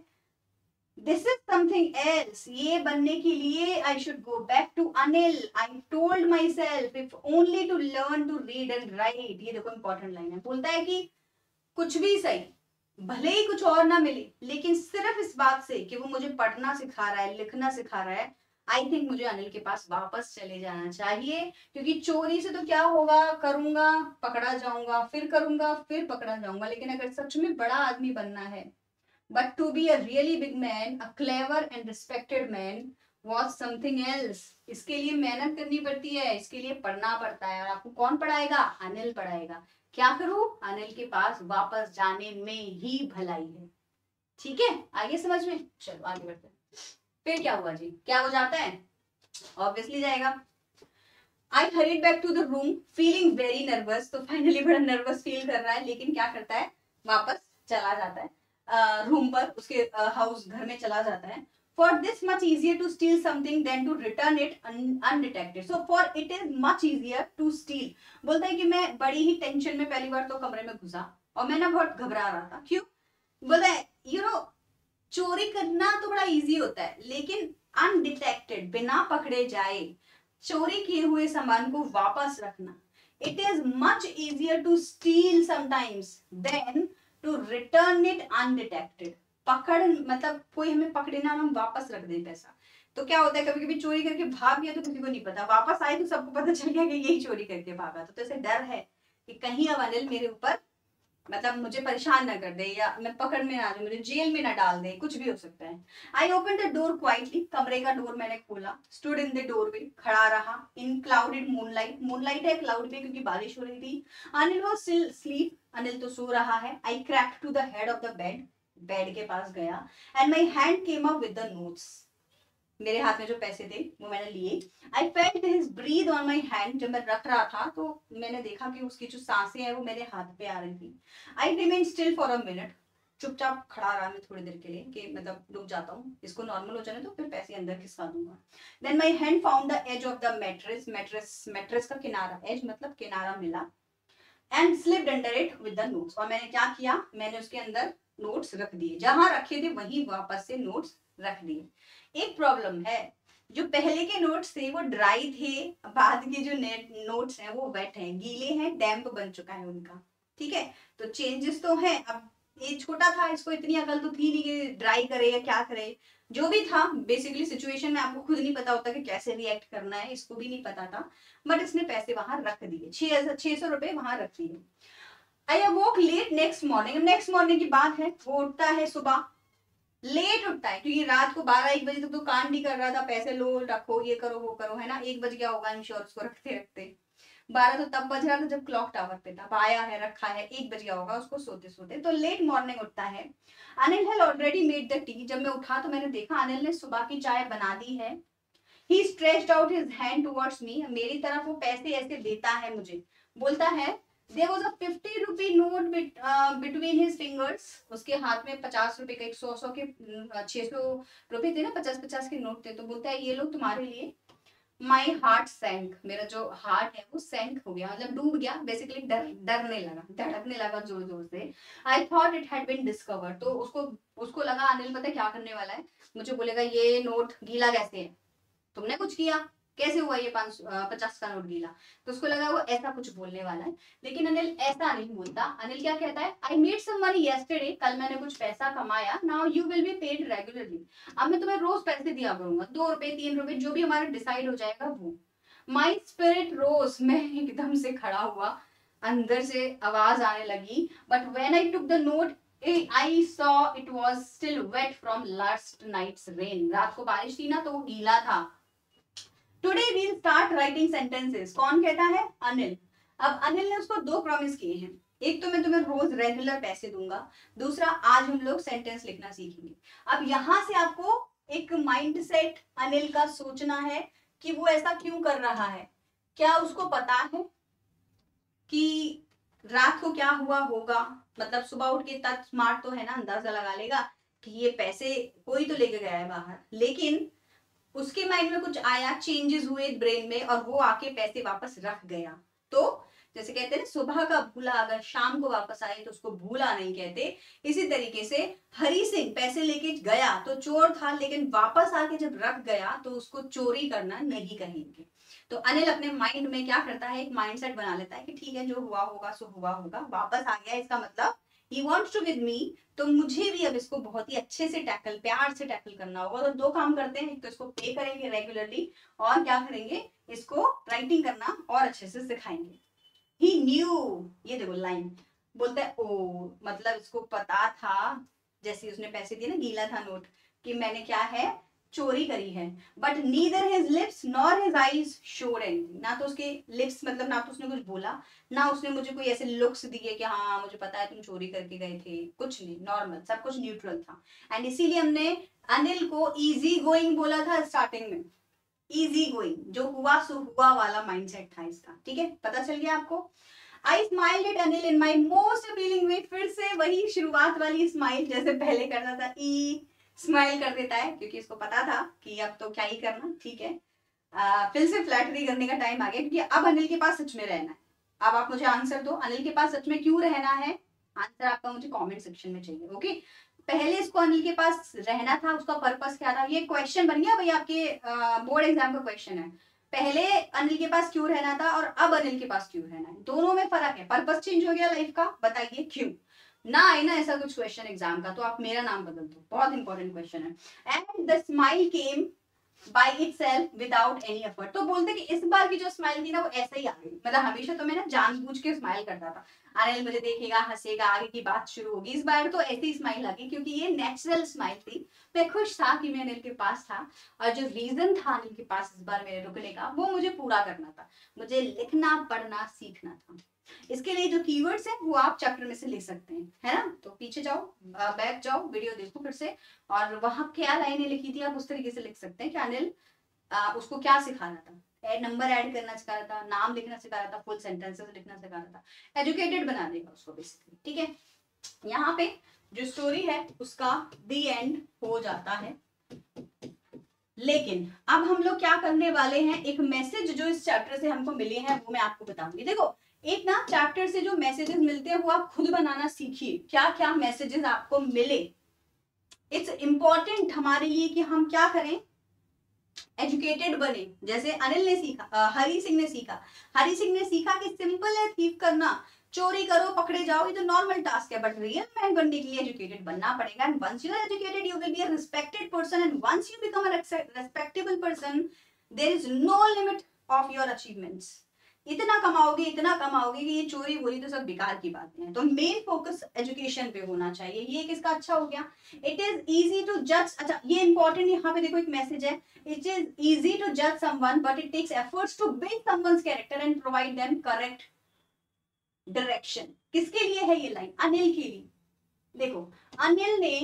Speaker 1: दिस इज समथिंग एल्स, ये बनने के लिए I should go back to Anil, I told myself if only to learn to read and write. ये देखो इंपॉर्टेंट लाइन है, बोलता है कि कुछ भी सही, भले ही कुछ और ना मिले, लेकिन सिर्फ इस बात से कि वो मुझे पढ़ना सिखा रहा है, लिखना सिखा रहा है, आई थिंक मुझे अनिल के पास वापस चले जाना चाहिए। क्योंकि चोरी से तो क्या होगा, करूंगा पकड़ा जाऊंगा, फिर करूंगा फिर पकड़ा जाऊंगा, लेकिन अगर सच में बड़ा आदमी बनना है, but to be a really big man, a clever and respected man was something else। इसके लिए मेहनत करनी पड़ती है, इसके लिए पढ़ना पड़ता है, और आपको कौन पढ़ाएगा, अनिल पढ़ाएगा। क्या करूं, अनिल के पास वापस जाने में ही भलाई है। ठीक है, आगे समझ में, चलो आगे बढ़ते हैं। फिर क्या हुआ जी, क्या हो जाता है, ऑब्वियसली जाएगा। I hurried back to the room feeling very nervous, तो फाइनली बड़ा नर्वस फील कर रहा है, लेकिन क्या करता है, वापस चला जाता है रूम पर, उसके हाउस घर में चला जाता है। For this much easier to steal something than to return it undetected। So for it is much easier to steal। बोलता है कि मैं बड़ी ही टेंशन में पहली बार तो कमरे में घुसा और मैं ना बहुत घबरा रहा था। क्यों, बोलता है यू नो चोरी करना तो बड़ा इजी होता है, लेकिन अनडिटेक्टेड, बिना पकड़े जाए चोरी किए हुए सामान को वापस रखना, it is much easier to steal sometimes than to return it undetected. पकड़ मतलब कोई हमें पकड़े ना, हम वापस रख दें पैसा। तो क्या होता है, कभी कभी चोरी करके भाग गया तो किसी को नहीं पता, वापस आए तो सबको पता चल गया कि यही चोरी करके भागा। तो ऐसे डर है कि कहीं अब अनिल मेरे ऊपर मतलब मुझे परेशान ना कर दे, या मैं पकड़ में ना, मुझे जेल में ना डाल दे, कुछ भी हो सकता है। I open the door quietly, कमरे का डोर मैंने खोला, स्टूड इन द डोरवे, खड़ा रहा, इन क्लाउडेड मूनलाइट, मूनलाइट है क्लाउड पे क्योंकि बारिश हो रही थी। Anil was still sleep, Anil तो सो रहा है। I crept to the head of the bed, bed के पास गया, and my hand came up with the notes, मेरे हाथ में जो पैसे थे वो मैंने लिए। I felt his breath on my hand, जब मैं रख रहा था तो मैंने देखा कि उसकी जो सांसें हैं वो मेरे हाथ पे आ रही थी। I remain still for a minute, चुपचाप खड़ा रहा मैं थोड़ी देर के लिए कि मतलब रुक जाता हूँ, इसको नॉर्मल हो जाने तो फिर पैसे अंदर खिसका दूंगा। Then my hand found the edge of the mattress, mattress का किनारा, एज मतलब किनारा मिला, and slipped under it with the notes. और मैंने क्या किया, मैंने उसके अंदर नोट्स रख दिए, जहां रखे थे वहीं वापस से नोट्स रख दिए। एक प्रॉब्लम है, जो पहले के नोट्स थे वो ड्राई थे, बाद के जो नोट्स हैं वो वेट हैं, गीले हैं, डैम्प बन चुका है उनका। ठीक है, तो चेंजेस तो है। अब ये छोटा था, इसको इतनी अकल तो थी नहीं कि ड्राई करे या क्या करे, जो भी था बेसिकली सिचुएशन में आपको खुद नहीं पता होता कि कैसे रिएक्ट करना है, इसको भी नहीं पता था, बट इसने पैसे वहां रख दिए, 600 रुपए वहां रख दिए। I awoke late next morning, next morning की बात है, वो उठता है सुबह, लेट उठता है क्योंकि रात को 12-1 बजे तक तो कांड ही कर रहा था, पैसे लो रखो, ये करो वो करो, है ना। 1 बज गया होगा इंश्योर उसको रखते रखते, 12 तो तब बज रहा था जब क्लॉक टावर पे था, आया है रखा है, 1 बज गया होगा उसको सोते सोते। तो लेट मॉर्निंग उठता है। Anil had already made the tea, जब मैं उठा तो मैंने देखा अनिल ने सुबह की चाय बना दी है। He stretched out his hand towards me, मेरी तरफ वो पैसे ऐसे देता है मुझे, बोलता है there was a 50 rupee note between his fingers, उसके हाथ में 50 रुपए का, 100 के 600 रुपए थे ना, 50-50 के नोट थे, तो बोलता है ये लो तुम्हारे लिए। माई हार्ट सैंक, मेरा जो हार्ट है वो सैंक हो गया, मतलब डूब गया, बेसिकली डरने लगा, धड़कने लगा जोर जोर से। I thought it had been discovered, तो उसको लगा अनिल पता है क्या करने वाला है, मुझे बोलेगा ये नोट गीला कैसे है, तुमने कुछ किया, कैसे हुआ ये 50 का नोट गीला? तो उसको लगा वो ऐसा कुछ बोलने वाला है, लेकिन अनिल ऐसा नहीं बोलता। अनिल क्या कहता है, I made some money yesterday, कल मैंने कुछ पैसा कमाया, now you will be paid regularly, अब मैं तुम्हें रोज पैसे दिया करूंगा, 2 रुपए 3 रुपए जो भी हमारा डिसाइड हो जाएगा वो। माई स्पिरिट रोज, मैं एकदम से खड़ा हुआ, अंदर से आवाज आने लगी, but when I took the note I saw it was still wet from last night's rain, रात को बारिश थी ना तो वो गीला था। Today we'll start writing sentences, कौन कहता है, अनिल। अब अनिल ने उसको 2 प्रॉमिस किए हैं, एक तो मैं तुम्हें रोज रेगुलर पैसे दूंगा, दूसरा आज हम लोग सेंटेंस लिखना सीखेंगे। अब यहां से आपको एक माइंडसेट अनिल का सोचना है कि वो ऐसा क्यों कर रहा है। क्या उसको पता है कि रात को क्या हुआ होगा, मतलब सुबह उठ के इतना स्मार्ट तो है ना, अंदाजा लगा लेगा कि ये पैसे कोई तो लेके गया है बाहर, लेकिन उसके माइंड में कुछ आया, चेंजेस हुए ब्रेन में और वो आके पैसे वापस रख गया। तो जैसे कहते हैं ना, सुबह का भूला अगर शाम को वापस आए तो उसको भूला नहीं कहते, इसी तरीके से हरी सिंह पैसे लेके गया तो चोर था, लेकिन वापस आके जब रख गया तो उसको चोरी करना नहीं कहेंगे। तो अनिल अपने माइंड में क्या करता है, एक माइंडसेट बना लेता है कि ठीक है जो हुआ होगा सो हुआ होगा, वापस आ गया इसका मतलब he wants to with me, तो मुझे भी अब इसको बहुत ही अच्छे से टैकल, प्यार से टैकल करना होगा। तो 2 काम करते हैं, एक तो इसको पे करेंगे रेगुलरली और क्या करेंगे, इसको राइटिंग करना और अच्छे से सिखाएंगे। ही न्यू, ये देखो लाइन बोलता है, ओ मतलब इसको पता था, जैसे उसने पैसे दिए ना, गीला था नोट, कि मैंने क्या है, चोरी करी है। But neither his lips nor his eyes showed anything, ना तो उसके लिप्स मतलब ना तो उसने कुछ बोला, ना उसने मुझे कोई ऐसे लुक्स दिए कि हाँ मुझे पता है तुम चोरी करके गए थे, कुछ नहीं, नॉर्मल सब कुछ न्यूट्रल था। एंड इसीलिए हमने अनिल को इजी गोइंग बोला था स्टार्टिंग में, इजी गोइंग, जो हुआ सो हुआ वाला माइंडसेट था इसका, ठीक है, पता चल गया आपको। I smiled at Anil in my most appealing way, फिर से वही शुरुआत वाली स्माइल जैसे पहले करता था, ई स्माइल कर देता है क्योंकि इसको पता था कि अब तो क्या ही करना, ठीक है। फिर से फ्लैटरी करने का टाइम आ गया क्योंकि अब अनिल के पास सच में रहना है। अब आप मुझे आंसर दो, अनिल के पास सच में क्यों रहना है, आंसर आपका मुझे कमेंट सेक्शन में चाहिए, ओके। पहले इसको अनिल के पास रहना था, उसका पर्पस क्या था, ये क्वेश्चन बन गया भाई, आपके बोर्ड एग्जाम का क्वेश्चन है। पहले अनिल के पास क्यों रहना था और अब अनिल के पास क्यों रहना है, दोनों में फर्क है, पर्पस चेंज हो गया लाइफ का, बताइए क्यों। ना आए ना ऐसा कुछ क्वेश्चन एग्जाम का तो आप मेरा नाम बदल दो, बहुत इंपॉर्टेंट क्वेश्चन है। And the smile came by itself without any effort, तो बोलते कि इस बार की जो स्माइल थी ना वो ऐसे ही आ गई, मतलब हमेशा तो मैं ना जानबूझ के स्माइल करता था, अनिल मुझे देखेगा हंसेगा आगे की बात शुरू होगी, इस बार तो ऐसी स्माइल आ गई क्योंकि ये नेचुरल स्माइल थी। मैं खुश था कि मैं अनिल के पास था और जो रीजन था अनिल के पास इस बार मेरे रुकने का वो मुझे पूरा करना था, मुझे लिखना पढ़ना सीखना था। इसके लिए जो कीवर्ड्स हैं वो आप चैप्टर में से ले सकते हैं, है ना। तो पीछे जाओ, बैक जाओ, वीडियो देखो फिर से, और वहां क्या लाइनें लिखी थी आप उस तरीके से लिख सकते हैं कि अनिल उसको क्या सिखा रहा था, नंबर ऐड करना सिखा रहा था, नाम लिखना सिखा रहा था, फुल सेंटेंसेस लिखना सिखा रहा था, एजुकेटेड बना देगा उसको बेसिकली, ठीक है। यहाँ पे जो स्टोरी है उसका दी एंड हो जाता है, लेकिन अब हम लोग क्या करने वाले हैं, एक मैसेज जो इस चैप्टर से हमको मिले हैं वो मैं आपको बताऊंगी। देखो एक ना चैप्टर से जो मैसेजेस मिलते हैं वो आप खुद बनाना सीखिए, क्या क्या मैसेजेस आपको मिले। इट्स इंपॉर्टेंट हमारे लिए कि हम क्या करें, एजुकेटेड बने। जैसे अनिल ने सीखा, हरी सिंह ने सीखा, हरी सिंह ने सीखा कि सिंपल है थीफ करना, चोरी करो पकड़े जाओ, ये तो नॉर्मल टास्क है, बट रियल मैन बनने के लिए एजुकेटेड बनना पड़ेगा। And once you are educated you will be a respected person, and once you become a respectable person there is no limit of your achievements. इतना कमाओगे कि ये चोरी वोरी तो सब बेकार की बातें हैं। तो मेन फोकस एजुकेशन पे होना चाहिए, ये किसका अच्छा हो गया। इट इज इजी टू जज, अच्छा ये इंपॉर्टेंट, यहाँ पे देखो एक मैसेज है, इट इज इजी टू जज someone but it takes efforts to build someone's character and provide them correct direction. किसके लिए है ये लाइन, अनिल के लिए। देखो अनिल ने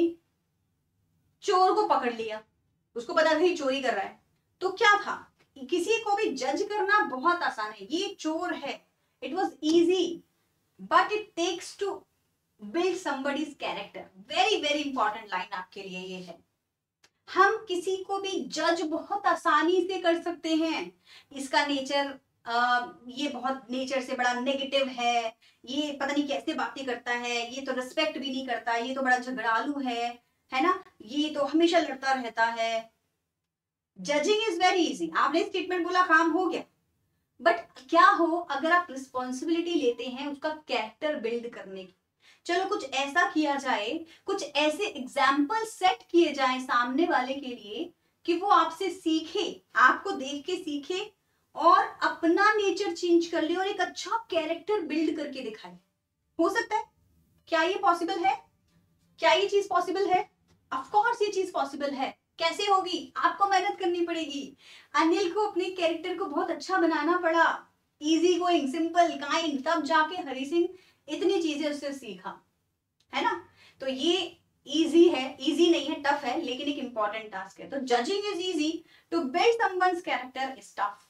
Speaker 1: चोर को पकड़ लिया, उसको पता था चोरी कर रहा है, तो क्या था, किसी को भी जज करना बहुत आसान है, ये चोर है, it was easy, but it takes to build somebody's character. Very very important line आपके लिए ये है। हम किसी को भी जज बहुत आसानी से कर सकते हैं, इसका नेचर ये बहुत नेचर से बड़ा नेगेटिव है, ये पता नहीं कैसे बातें करता है, ये तो रिस्पेक्ट भी नहीं करता, ये तो बड़ा झगड़ालू है ना, ये तो हमेशा लड़ता रहता है, जजिंग इज वेरी इजी, आपने स्टेटमेंट बोला काम हो गया। बट क्या हो अगर आप रिस्पॉन्सिबिलिटी लेते हैं उसका कैरेक्टर बिल्ड करने की, चलो कुछ ऐसा किया जाए, कुछ ऐसे एग्जाम्पल सेट किए जाए सामने वाले के लिए कि वो आपसे सीखे, आपको देख के सीखे और अपना नेचर चेंज कर ले और एक अच्छा कैरेक्टर बिल्ड करके दिखाए। हो सकता है? क्या ये पॉसिबल है? क्या ये चीज पॉसिबल है? ऑफ कोर्स ये चीज पॉसिबल है। कैसे होगी? आपको मेहनत करनी पड़ेगी। अनिल को अपने कैरेक्टर को बहुत अच्छा बनाना पड़ा, इजी गोइंग, सिंपल, काइंड, तब जाके हरी सिंह इतनी चीजें उससे सीखा, है ना। तो ये इजी है, इजी नहीं है, टफ है, लेकिन एक इंपॉर्टेंट टास्क है। तो judging is easy, to build someone's character is tough.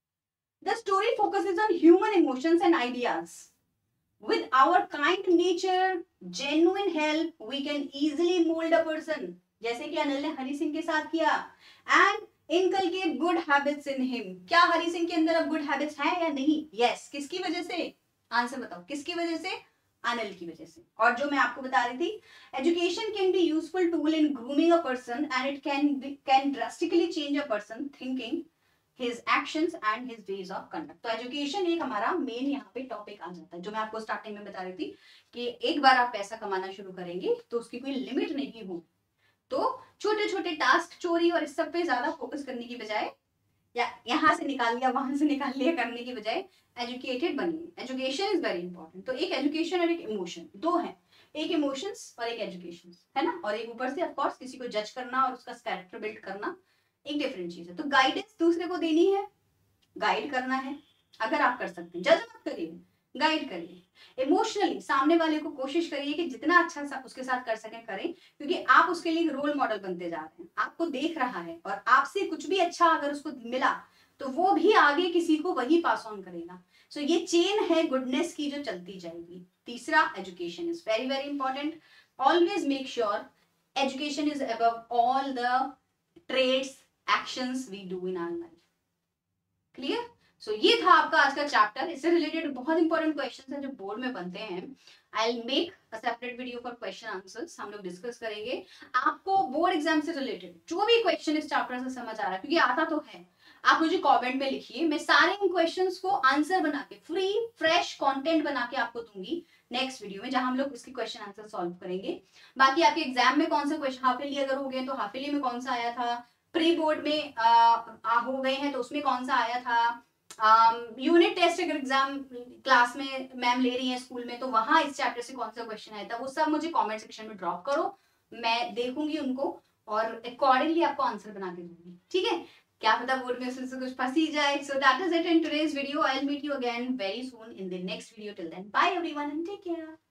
Speaker 1: The story focuses on human emotions and ideas. With our kind nature, genuine help, we can easily mold a person. जैसे कि अनिल ने हरी सिंह के साथ किया, and inculcate good habits in him. क्या हरी सिंह के अंदर अब गुड हैबिट्स हैं या नहीं? यस। किसकी वजह से? आंसर बताओ, किसकी वजह से? अनिल की वजह से। और जो मैं आपको बता रही थी, education can be useful tool in grooming a person and it can drastically change a person thinking, his actions and his ways of conduct. तो एजुकेशन एक हमारा मेन यहाँ पे टॉपिक आ जाता है, जो मैं आपको स्टार्टिंग में बता रही थी कि एक बार आप पैसा कमाना शुरू करेंगे तो उसकी कोई लिमिट नहीं होगी। तो छोटे छोटे टास्क, चोरी और इस सब पे ज्यादा फोकस करने की बजाय, या यहाँ से निकाल लिया वहां से निकाल लिया करने की बजाय एजुकेटेड बनिए। Education is very important. तो एक एजुकेशन और एक इमोशन, दो है, एक इमोशंस और एक एजुकेशन, है ना। और एक ऊपर से ऑफकोर्स किसी को जज करना और उसका कैरेक्टर बिल्ड करना एक डिफरेंट चीज है। तो गाइडेंस दूसरे को देनी है, गाइड करना है, अगर आप कर सकते हैं। जज मत करिए, गाइड करिए। इमोशनली सामने वाले को कोशिश करिए कि जितना अच्छा उसके साथ कर सकें करें, क्योंकि आप उसके लिए रोल मॉडल बनते जा रहे हैं, आपको देख रहा है और आपसे कुछ भी अच्छा अगर उसको मिला तो वो भी आगे किसी को वही पास ऑन करेगा। सो ये चेन है गुडनेस की जो चलती जाएगी। तीसरा, education is very very important. Always make sure education is above all the trades, actions we do in our life. Clear? So ये था आपका आज का चैप्टर। इससे रिलेटेड बहुत इंपॉर्टेंट क्वेश्चंस हैं जो बोर्ड में बनते हैं। I will make a separate video for question answers, हम लोग डिस्कस करेंगे। आपको बोर्ड एग्जाम से रिलेटेड जो भी क्वेश्चन इस चैप्टर से समझ आ रहा है, क्योंकि आता तो है, आप मुझे कमेंट में लिखिए, मैं सारे इन क्वेश्चंस को आंसर बना के फ्री फ्रेश कंटेंट बना के आपको दूंगी नेक्स्ट वीडियो में, जहां हम लोग इसके क्वेश्चन आंसर सॉल्व करेंगे। बाकी आपके एग्जाम में कौन सा क्वेश्चन, हाफ ईयरली अगर हो गए तो हाफ ईयरली में कौन सा आया था, प्री बोर्ड में हो गए हैं तो उसमें कौन सा आया था, यूनिट टेस्ट अगर एग्जाम क्लास में मैम ले रही है स्कूल में तो वहां इस चैप्टर से कौन सा क्वेश्चन आया था, वो सब मुझे कमेंट सेक्शन में ड्रॉप करो, मैं देखूंगी उनको और अकॉर्डिंगली आपको आंसर बना के दूंगी। ठीक है? क्या पता बोर्ड में उसमें से कुछ फंस ही जाए। So that is it in today's video. I will meet you again very soon in the next video. Till then bye everyone and take care.